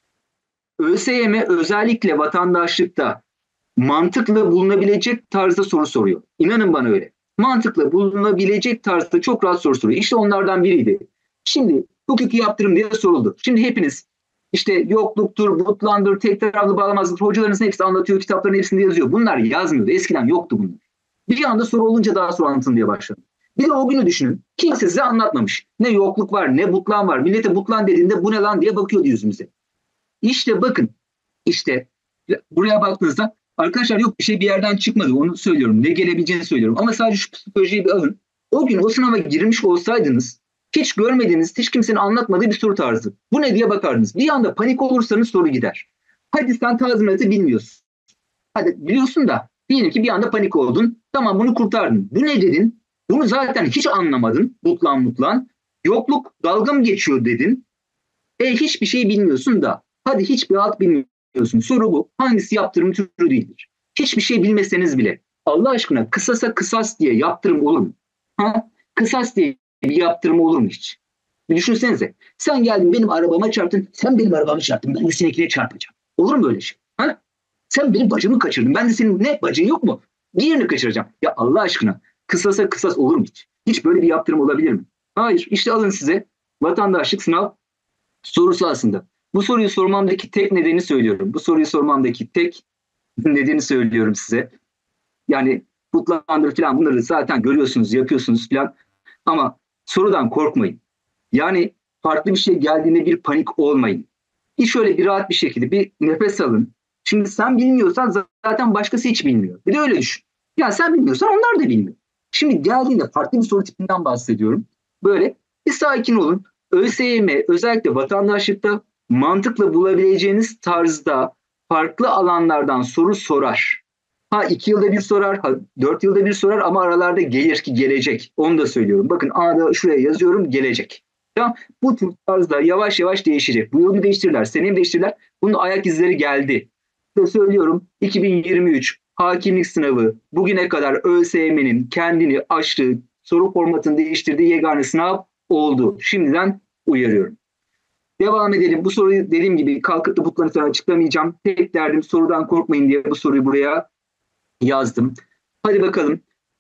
ÖSYM özellikle vatandaşlıkta mantıklı bulunabilecek tarzda soru soruyor. İnanın bana öyle. Mantıklı bulunabilecek tarzda çok rahat soru soruyor. İşte onlardan biriydi. Şimdi hukuki yaptırım diye soruldu. Şimdi hepiniz işte yokluktur, butlandır, tek taraflı bağlamazlık, hocalarınızın hepsi anlatıyor, kitapların hepsinde yazıyor. Bunlar yazmıyordu. Eskiden yoktu bunlar. Bir anda soru olunca daha sonra anlatın diye başladı. Bir de o günü düşünün. Kimse size anlatmamış. Ne yokluk var, ne butlan var. Millete butlan dediğinde bu ne lan diye bakıyordu yüzümüze. İşte bakın, işte buraya baktığınızda arkadaşlar yok bir şey bir yerden çıkmadı onu söylüyorum. Ne gelebileceğini söylüyorum. Ama sadece şu psikolojiyi bir alın. O gün o sınava girmiş olsaydınız hiç görmediğiniz, hiç kimsenin anlatmadığı bir soru tarzı. Bu ne diye bakardınız. Bir anda panik olursanız soru gider. Hadi sen tazminatı bilmiyorsun. Hadi biliyorsun da diyelim ki bir anda panik oldun. Tamam bunu kurtardın. Bu ne dedin? Bunu zaten hiç anlamadın. Mutlan mutlan. Yokluk dalga mı geçiyor dedin. E hiçbir şey bilmiyorsun da. Hadi hiçbir alt bilmiyorsun. Soru bu. Hangisi yaptırım türü değildir? Hiçbir şey bilmeseniz bile Allah aşkına kısasa kısas diye yaptırım olur mu? Ha? Kısas diye bir yaptırım olur mu hiç? Bir düşünsenize. Sen geldin benim arabama çarptın. Sen benim arabamı çarptın. Ben de seninkine çarpacağım. Olur mu öyle şey? Ha? Sen benim bacımı kaçırdın. Ben de senin ne bacın yok mu? Diğerini kaçıracağım. Ya Allah aşkına kısasa kısas olur mu hiç? Hiç böyle bir yaptırım olabilir mi? Hayır. İşte alın size vatandaşlık sınav sorusu aslında. Bu soruyu sormamdaki tek nedeni söylüyorum. Bu soruyu sormamdaki tek nedeni söylüyorum size. Yani kutlandır falan bunları zaten görüyorsunuz, yapıyorsunuz falan. Ama sorudan korkmayın. Yani farklı bir şey geldiğinde bir panik olmayın. Bir şöyle bir rahat bir şekilde bir nefes alın. Şimdi sen bilmiyorsan zaten başkası hiç bilmiyor. Bir de öyle düşün. Ya sen bilmiyorsan onlar da bilmiyor. Şimdi geldiğinde farklı bir soru tipinden bahsediyorum. Böyle bir sakin olun. ÖSYM özellikle vatandaşlıkta mantıkla bulabileceğiniz tarzda farklı alanlardan soru sorar. Ha iki yılda bir sorar, ha dört yılda bir sorar ama aralarda gelir ki gelecek. Onu da söylüyorum. Bakın A'da şuraya yazıyorum gelecek. Tamam. Bu tür tarzda yavaş yavaş değişecek. Bu yıl mı değiştirirler, seneye mi değiştirirler? Bunun ayak izleri geldi. Size söylüyorum iki bin yirmi üç hakimlik sınavı bugüne kadar ÖSYM'nin kendini açtığı soru formatını değiştirdiği yegane sınav oldu. Şimdiden uyarıyorum. Devam edelim. Bu soruyu dediğim gibi kalkıp da butlanı sonra açıklamayacağım. Tek derdim sorudan korkmayın diye bu soruyu buraya yazdım. Hadi bakalım.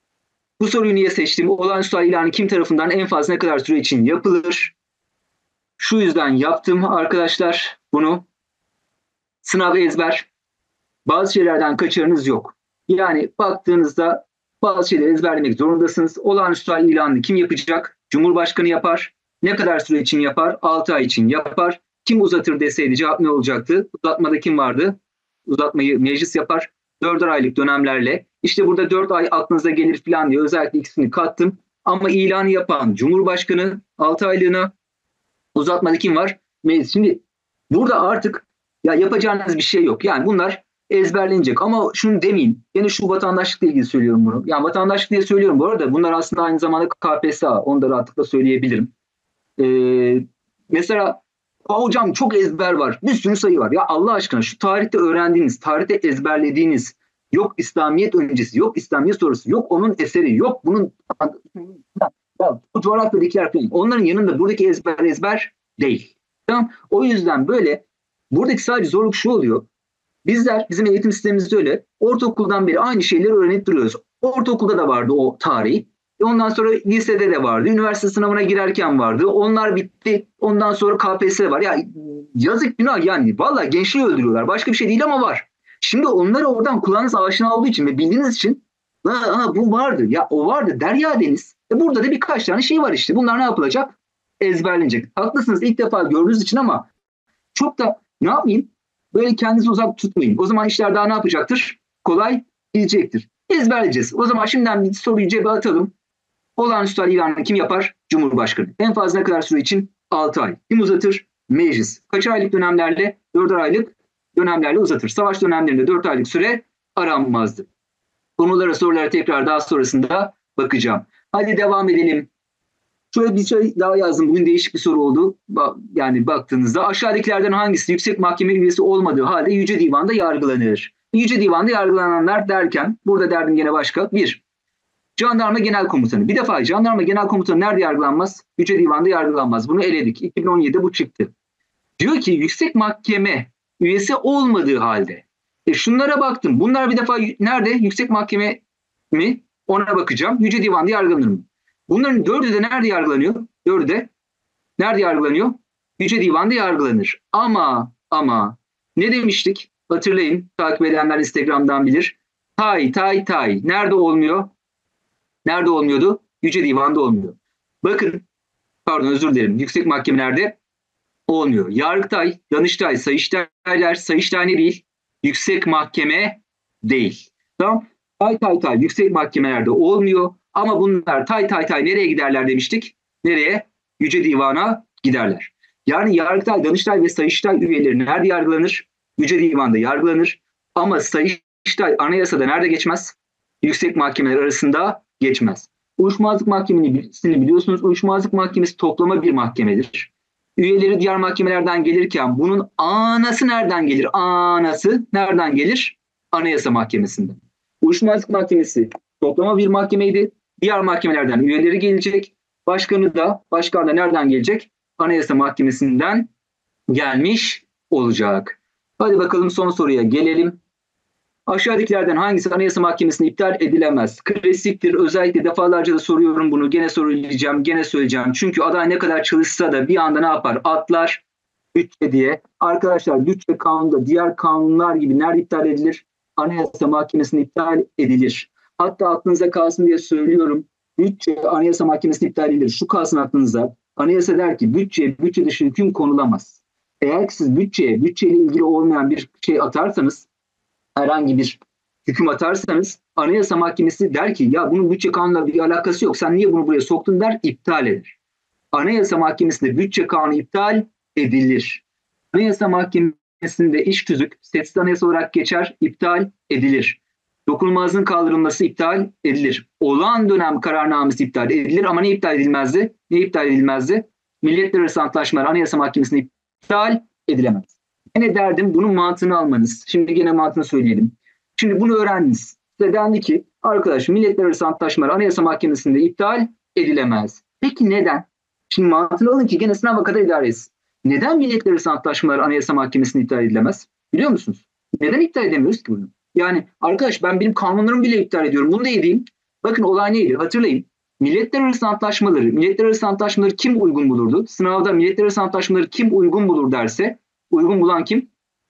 Bu soruyu niye seçtim? Olağanüstü hal ilanı kim tarafından en fazla ne kadar süre için yapılır? Şu yüzden yaptım arkadaşlar bunu. Sınav ezber. Bazı şeylerden kaçarınız yok. Yani baktığınızda bazı şeyleri ezberlemek zorundasınız. Olağanüstü hal ilanını kim yapacak? Cumhurbaşkanı yapar. Ne kadar süre için yapar? altı ay için yapar. Kim uzatır deseydi cevap ne olacaktı? Uzatmada kim vardı? Uzatmayı meclis yapar. dörder aylık dönemlerle. İşte burada dört ay aklınıza gelir falan diye özellikle ikisini kattım. Ama ilanı yapan Cumhurbaşkanı altı aylığına, uzatmada kim var? Meclis. Şimdi burada artık ya yapacağınız bir şey yok. Yani bunlar ezberlenecek. Ama şunu demeyeyim. Yine şu vatandaşlıkla ilgili söylüyorum bunu. Yani vatandaşlık diye söylüyorum bu arada. Bunlar aslında aynı zamanda K P S S A. Onu da rahatlıkla söyleyebilirim. Ee, mesela hocam çok ezber var. Bir sürü sayı var. Ya Allah aşkına şu tarihte öğrendiğiniz, tarihte ezberlediğiniz yok İslamiyet öncesi, yok İslamiyet sonrası, yok onun eseri, yok bunun ya, bu coğrafyadakiler falan. Onların yanında buradaki ezber ezber değil. Tamam. O yüzden böyle buradaki sadece zorluk şu oluyor. Bizler bizim eğitim sistemimizde öyle ortaokuldan beri aynı şeyleri öğrenip duruyoruz. Ortaokulda da vardı o tarih. Ondan sonra lisede de vardı. Üniversite sınavına girerken vardı. Onlar bitti. Ondan sonra K P S S var. Ya yazık günah yani. Vallahi gençliği öldürüyorlar. Başka bir şey değil ama var. Şimdi onları oradan kulağınız aşina olduğu için ve bildiğiniz için ha, bu vardı. Ya o vardı. Derya Deniz. E burada da birkaç tane şey var işte. Bunlar ne yapılacak? Ezberlenecek. Haklısınız ilk defa gördüğünüz için ama çok da ne yapayım? Böyle kendinizi uzak tutmayın. O zaman işler daha ne yapacaktır? Kolay gidecektir. Ezberleyeceğiz. O zaman şimdiden bir soruyu cebe atalım. Olağanüstü hal ilanını kim yapar? Cumhurbaşkanı. En fazla ne kadar süre için? altı ay. Kim uzatır? Meclis kaç aylık dönemlerle? dörder aylık dönemlerle uzatır. Savaş dönemlerinde dört aylık süre aranmazdı. Konulara, sorulara tekrar daha sonrasında bakacağım. Hadi devam edelim. Şöyle bir şey daha yazdım. Bugün değişik bir soru oldu. Yani baktığınızda aşağıdakilerden hangisi yüksek mahkeme üyesi olmadığı halde Yüce Divan'da yargılanır? Yüce Divan'da yargılananlar derken burada derdim gene başka. Bir, Jandarma Genel Komutanı. Bir defa Jandarma Genel Komutanı nerede yargılanmaz? Yüce Divan'da yargılanmaz. Bunu eledik. iki bin on yedide bu çıktı. Diyor ki yüksek mahkeme üyesi olmadığı halde. E şunlara baktım. Bunlar bir defa nerede? Yüksek mahkeme mi? Ona bakacağım. Yüce Divan'da yargılanır mı? Bunların dördü de nerede yargılanıyor? Dördü de nerede yargılanıyor? Yüce Divan'da yargılanır. Ama ama ne demiştik? Hatırlayın. Takip edenler Instagram'dan bilir. Tay tay tay. Nerede olmuyor? Nerede olmuyordu? Yüce Divan'da olmuyor. Bakın, pardon özür dilerim. Yüksek mahkemelerde olmuyor. Yargıtay, Danıştay, Sayıştaylar, Sayıştay ne değil? Yüksek mahkeme değil. Tamam. Tay tay tay yüksek mahkemelerde olmuyor. Ama bunlar tay tay tay nereye giderler demiştik? Nereye? Yüce Divan'a giderler. Yani Yargıtay, Danıştay ve Sayıştay üyeleri nerede yargılanır? Yüce Divan'da yargılanır. Ama Sayıştay anayasada nerede geçmez? Yüksek mahkemeler arasında geçmez. Uyuşmazlık Mahkemesi'ni biliyorsunuz. Uyuşmazlık Mahkemesi toplama bir mahkemedir. Üyeleri diğer mahkemelerden gelirken bunun anası nereden gelir? Anası nereden gelir? Anayasa Mahkemesi'nden. Uyuşmazlık Mahkemesi toplama bir mahkemeydi. Diğer mahkemelerden üyeleri gelecek. Başkanı da, başkan da nereden gelecek? Anayasa Mahkemesi'nden gelmiş olacak. Hadi bakalım son soruya gelelim. Aşağıdakilerden hangisi Anayasa Mahkemesi'nde iptal edilemez? Klasiktir. Özellikle defalarca da soruyorum bunu. Gene söyleyeceğim, gene söyleyeceğim. Çünkü aday ne kadar çalışsa da bir anda ne yapar? Atlar bütçe diye. Arkadaşlar bütçe kanunu diğer kanunlar gibi nerede iptal edilir? Anayasa Mahkemesi'nde iptal edilir. Hatta aklınıza kalsın diye söylüyorum. Bütçe Anayasa Mahkemesi'nde iptal edilir. Şu kalsın aklınıza. Anayasa der ki bütçe, bütçe dışı hüküm konulamaz. Eğer ki siz bütçeye, bütçeyle ilgili olmayan bir şey atarsanız, herhangi bir hüküm atarsanız Anayasa Mahkemesi der ki ya bunun bütçe kanunuyla bir alakası yok. Sen niye bunu buraya soktun der, iptal eder. Anayasa Mahkemesi'nde bütçe kanunu iptal edilir. Anayasa Mahkemesi'nde iş tüzük sessiz anayasa olarak geçer, iptal edilir. Dokunulmazlığın kaldırılması iptal edilir. Olağan dönem kararnamesi iptal edilir ama ne iptal edilmezdi? Ne iptal edilmezdi? Milletler Arası Antlaşmalar Anayasa Mahkemesi'nde iptal edilemez. Ne derdim? Bunun mantığını almanız. Şimdi gene mantığını söyleyelim. Şimdi bunu öğrendiniz. Size dendi ki arkadaş Milletler Arası Antlaşmalar Anayasa Mahkemesi'nde iptal edilemez. Peki neden? Şimdi mantığını alın ki gene sınava kadar idare etsin. Neden Milletler Arası Antlaşmalar Anayasa Mahkemesi'nde iptal edilemez? Biliyor musunuz? Neden iptal edemiyoruz ki bunu? Yani arkadaş ben benim kanunlarımı bile iptal ediyorum. Bunu da edeyim. Bakın olay neydi? Hatırlayın. Milletler Arası Antlaşmaları, Milletler Arası Antlaşmaları kim uygun bulurdu? Sınavda Milletler Arası Antlaşmaları kim uygun bulur derse, uygun bulan kim?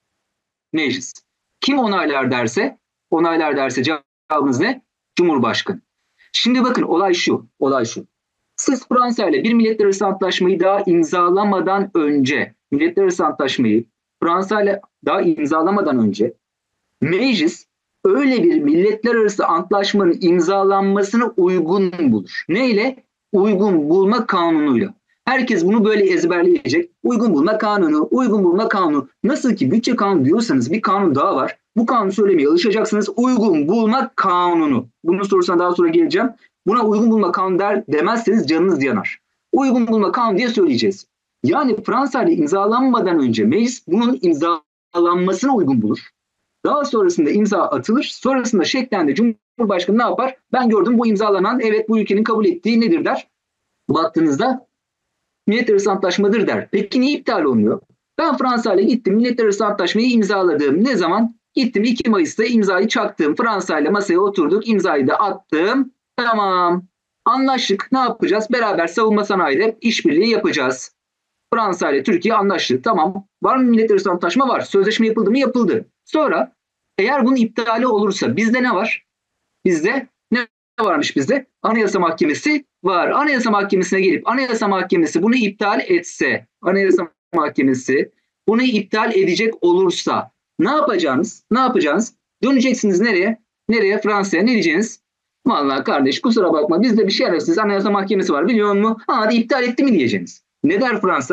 Meclis. Kim onaylar derse, onaylar derse cevabınız ne? Cumhurbaşkanı. Şimdi bakın olay şu, olay şu. Siz Fransa ile bir Milletler Arası Antlaşmayı daha imzalamadan önce, Milletler Arası Antlaşmayı Fransa ile daha imzalamadan önce meclis öyle bir milletler arası antlaşmanın imzalanmasını uygun bulur. Neyle? Uygun bulma kanunuyla. Herkes bunu böyle ezberleyecek. Uygun bulma kanunu, uygun bulma kanunu. Nasıl ki bütçe kanunu diyorsanız bir kanun daha var. Bu kanunu söylemeye alışacaksınız. Uygun bulma kanunu. Bunun sorusuna daha sonra geleceğim. Buna uygun bulma kanunu der demezseniz canınız yanar. Uygun bulma kanunu diye söyleyeceğiz. Yani Fransa ile imzalanmadan önce meclis bunun imzalanmasına uygun bulur. Daha sonrasında imza atılır. Sonrasında şeklen de Cumhurbaşkanı ne yapar? Ben gördüm bu imzalanan evet bu ülkenin kabul ettiği nedir der. Baktığınızda Milletler Arası Antlaşmadır der. Peki niye iptal olmuyor? Ben Fransa ile gittim Milletler Arası Antlaşmayı imzaladım. Ne zaman? Gittim iki Mayıs'ta imzayı çaktım. Fransa ile masaya oturduk. İmzayı da attım. Tamam. Anlaştık. Ne yapacağız? Beraber savunma sanayide işbirliği yapacağız. Fransa ile Türkiye anlaştı. Tamam. Var mı Milletler Arası Antlaşma? Var. Sözleşme yapıldı mı? Yapıldı. Sonra eğer bunun iptali olursa bizde ne var? Bizde ne varmış bizde? Anayasa Mahkemesi var. Anayasa Mahkemesi'ne gelip Anayasa Mahkemesi bunu iptal etse, Anayasa Mahkemesi bunu iptal edecek olursa ne yapacaksınız? Ne yapacaksınız? Döneceksiniz nereye? Nereye? Fransa'ya. Ne diyeceksiniz? Vallahi kardeş kusura bakma bizde bir şey arasınız. Anayasa Mahkemesi var biliyor musun? Hadi iptal etti mi diyeceksiniz. Ne der Fransa?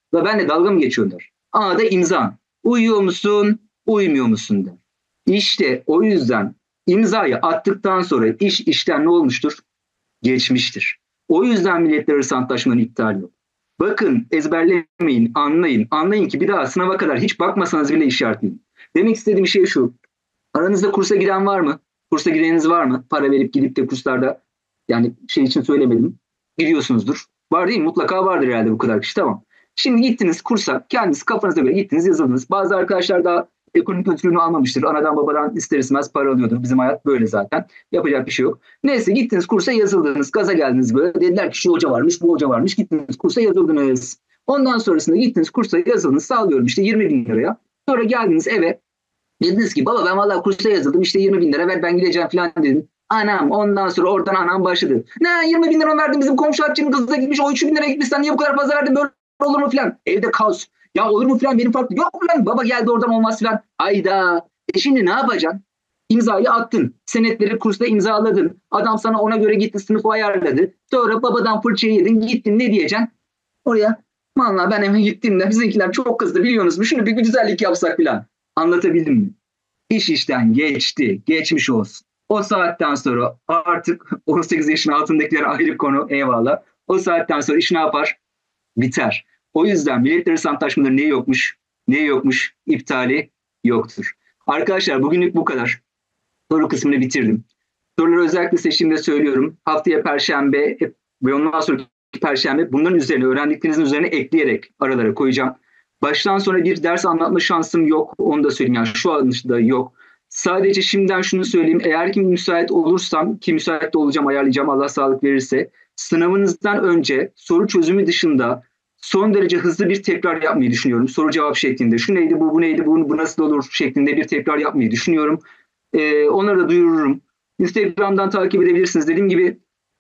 Ve benle dalga mı geçiyorlar? A'da imza. Uyuyor musun? Uymuyor musun der. İşte o yüzden imzayı attıktan sonra iş işten ne olmuştur? Geçmiştir. O yüzden milletler arası antlaşmanın iptali yok. Bakın ezberlemeyin, anlayın. Anlayın ki bir daha sınava kadar hiç bakmasanız bile işaretleyin. Demek istediğim şey şu. Aranızda kursa giden var mı? Kursa gideniniz var mı? Para verip gidip de kurslarda, yani şey için söylemedim, gidiyorsunuzdur. Var değil mi? Mutlaka vardır herhalde bu kadar kişi. Tamam. Şimdi gittiniz kursa, kendiniz kafanıza göre gittiniz, yazıldınız. Bazı arkadaşlar daha ekonomik özgürlüğünü almamıştır. Anadan babadan ister istemez para alıyordur. Bizim hayat böyle zaten. Yapacak bir şey yok. Neyse gittiniz kursa, yazıldınız. Gaza geldiniz böyle. Dediler ki şu hoca varmış, bu hoca varmış. Gittiniz kursa, yazıldınız. Ondan sonrasında gittiniz kursa, yazıldınız. Sağlıyorum işte yirmi bin liraya. Sonra geldiniz eve. Dediniz ki baba ben vallahi kursa yazıldım, işte yirmi bin lira ver ben gideceğim falan dedim. Anam, ondan sonra oradan anam başladı. Ne yirmi bin lira verdim, bizim komşu Hatice'nin kızı da gitmiş, o üç bin lira gitmiş, sen niye bu kadar fazla verdin, böyle olur mu falan. Evde kaos. Ya olur mu falan, benim farklı. Yok lan baba geldi oradan olmaz falan. Hayda. E şimdi ne yapacaksın? İmzayı attın. Senetleri kursta imzaladın. Adam sana ona göre gitti, sınıfı ayarladı. Sonra babadan fırçayı yedin, gittin, ne diyeceksin? Oraya vallahi ben hemen gittiğimde bizimkiler çok kızdı biliyorsunuz mu? Şunu bir güzellik yapsak falan. Anlatabildim mi? İş işten geçti. Geçmiş olsun. O saatten sonra artık on sekiz yaşın altındakiler ayrı konu, eyvallah. O saatten sonra iş ne yapar? Biter. O yüzden milletler arası antlaşmaları ne yokmuş? Ne yokmuş? İptali yoktur. Arkadaşlar bugünlük bu kadar. Soru kısmını bitirdim. Soruları özellikle seçtiğimde söylüyorum. Haftaya Perşembe ve ondan sonraki Perşembe bunların üzerine, öğrendiklerinizin üzerine ekleyerek aralara koyacağım. Baştan sonra bir ders anlatma şansım yok. Onu da söyleyeyim. Yani şu anda yok. Sadece şimdiden şunu söyleyeyim. Eğer ki müsait olursam, ki müsait de olacağım, ayarlayacağım Allah sağlık verirse, sınavınızdan önce soru çözümü dışında son derece hızlı bir tekrar yapmayı düşünüyorum. Soru cevap şeklinde. Şu neydi, bu, bu neydi, bu, bu nasıl olur şeklinde bir tekrar yapmayı düşünüyorum. Ee, onları da duyururum. Instagram'dan takip edebilirsiniz. Dediğim gibi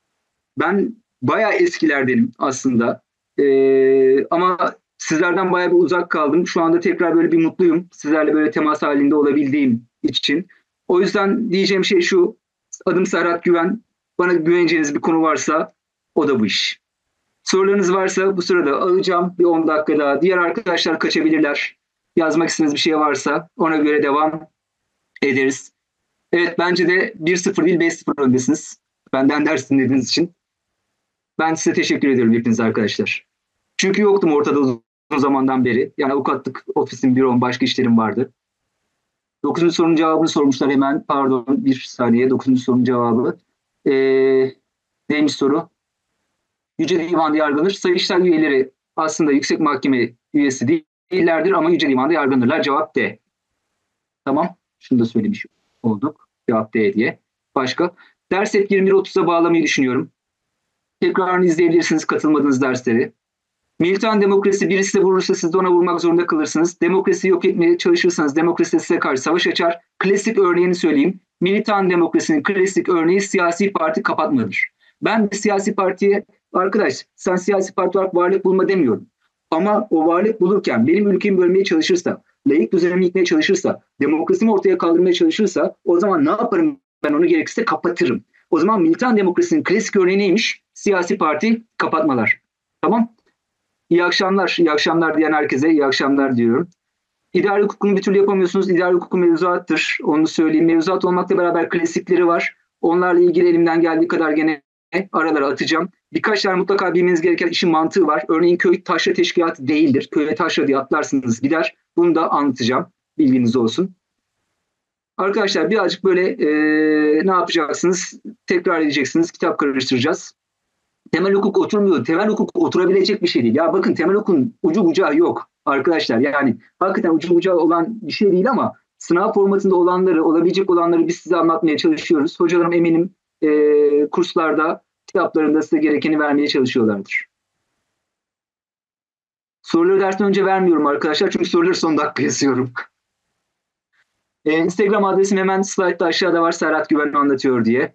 ben bayağı eskilerdenim aslında. Ee, ama sizlerden bayağı bir uzak kaldım. Şu anda tekrar böyle bir mutluyum. Sizlerle böyle temas halinde olabildiğim için. O yüzden diyeceğim şey şu. Adım Serhat Güven. Bana güveneceğiniz bir konu varsa o da bu iş. Sorularınız varsa bu sırada alacağım. Bir on dakika daha. Diğer arkadaşlar kaçabilirler. Yazmak istediğiniz bir şey varsa ona göre devam ederiz. Evet, bence de bir sıfır değil beş sıfır öndesiniz. Benden ders dinlediğiniz için. Ben size teşekkür ediyorum hepiniz arkadaşlar. Çünkü yoktum ortada uzun zamandan beri. Yani avukatlık ofisim, bürom, başka işlerim vardı. Dokuzuncu sorunun cevabını sormuşlar hemen. Pardon bir saniye. Dokuzuncu sorunun cevabı. Ee, neymiş soru? Yüce Divan'da yargılanır. Sayıştay üyeleri aslında Yüksek Mahkeme üyesi değillerdir ama Yüce Divan'da yargılanırlar. Cevap D. Tamam. Şunu da söylemiş olduk. Cevap D diye. Başka? Ders hep yirmi bir otuza bağlamayı düşünüyorum. Tekrarını izleyebilirsiniz katılmadığınız dersleri. Militan demokrasi, birisi de vurursa siz de ona vurmak zorunda kalırsınız. Demokrasi yok etmeye çalışırsanız demokrasi size karşı savaş açar. Klasik örneğini söyleyeyim. Militan demokrasinin klasik örneği siyasi parti kapatmadır. Ben bir siyasi partiye, arkadaş sen siyasi parti olarak varlık bulma demiyorum. Ama o varlık bulurken benim ülkemi bölmeye çalışırsa, laik düzenimi yıkmaya çalışırsa, demokrasimi ortaya kaldırmaya çalışırsa o zaman ne yaparım? Ben onu gerekirse kapatırım. O zaman militan demokrasinin klasik örneği neymiş? Siyasi parti kapatmalar. Tamam. İyi akşamlar. İyi akşamlar diyen herkese iyi akşamlar diyorum. İdari hukukunu bir türlü yapamıyorsunuz. İdari hukuku mevzuattır. Onu söyleyeyim. Mevzuat olmakla beraber klasikleri var. Onlarla ilgili elimden geldiği kadar gene aralara atacağım. Birkaç tane mutlaka bilmeniz gereken işin mantığı var. Örneğin köy taşra teşkilatı değildir. Köye taşra diye atlarsınız gider. Bunu da anlatacağım. Bilginiz olsun. Arkadaşlar birazcık böyle e, ne yapacaksınız? Tekrar edeceksiniz. Kitap karıştıracağız. Temel hukuk oturmuyor. Temel hukuk oturabilecek bir şey değil. Ya bakın temel hukukun ucu bucağı yok arkadaşlar. Yani hakikaten ucu bucağı olan bir şey değil ama sınav formatında olanları, olabilecek olanları biz size anlatmaya çalışıyoruz. Hocalarım eminim e, kurslarda, kitaplarında size gerekeni vermeye çalışıyorlardır. Soruları dersten önce vermiyorum arkadaşlar. Çünkü soruları son dakika yazıyorum. e, Instagram adresim hemen slaytta aşağıda var. Serhat Güven anlatıyor diye.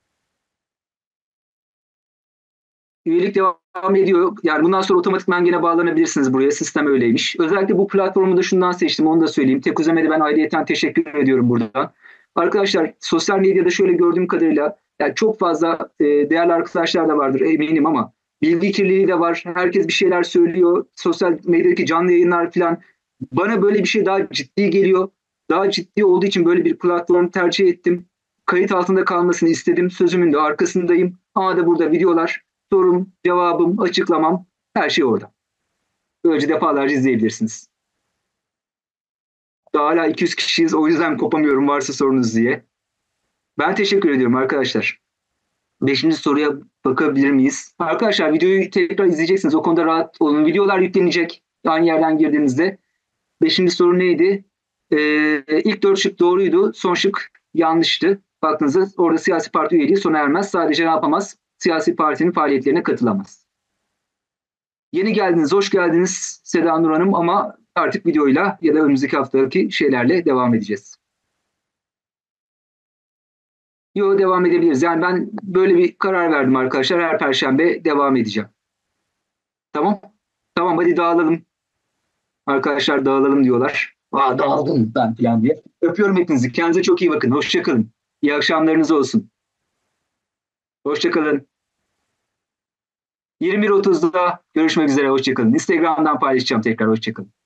Üyelik devam ediyor. Yani bundan sonra otomatikman gene bağlanabilirsiniz buraya. Sistem öyleymiş. Özellikle bu platformu da şundan seçtim. Onu da söyleyeyim. Tekuzem'e ben ayrıyeten teşekkür ediyorum buradan. Arkadaşlar sosyal medyada şöyle gördüğüm kadarıyla yani çok fazla e, değerli arkadaşlar da vardır eminim ama Bilgi kirliliği de var. Herkes bir şeyler söylüyor. Sosyal medyadaki canlı yayınlar falan. Bana böyle bir şey daha ciddi geliyor. Daha ciddi olduğu için böyle bir platform tercih ettim. Kayıt altında kalmasını istedim. Sözümün de arkasındayım. Ama da burada videolar, sorum, cevabım, açıklamam, her şey orada. Böylece defalarca izleyebilirsiniz. Daha hala iki yüz kişiyiz. O yüzden kopamıyorum varsa sorunuz diye. Ben teşekkür ediyorum arkadaşlar. Beşinci soruya bakabilir miyiz? Arkadaşlar videoyu tekrar izleyeceksiniz. O konuda rahat olun. Videolar yüklenecek aynı yerden girdiğinizde. Beşinci soru neydi? Ee, ilk dört şık doğruydu. Son şık yanlıştı. Baktığınızda orada siyasi parti üyeliği sona ermez. Sadece ne yapamaz? Siyasi partinin faaliyetlerine katılamaz. Yeni geldiniz, hoş geldiniz Seda Nur Hanım ama artık videoyla ya da önümüzdeki haftaki şeylerle devam edeceğiz. Yo, devam edebiliriz. Yani ben böyle bir karar verdim arkadaşlar. Her Perşembe devam edeceğim. Tamam. Tamam, hadi dağılalım. Arkadaşlar dağılalım diyorlar. Aa, dağıldım ben falan diye. Öpüyorum hepinizi. Kendinize çok iyi bakın. Hoşçakalın. İyi akşamlarınız olsun. Hoşçakalın. yirmi bir otuzda görüşmek üzere. Hoşçakalın. Instagram'dan paylaşacağım tekrar. Hoşçakalın.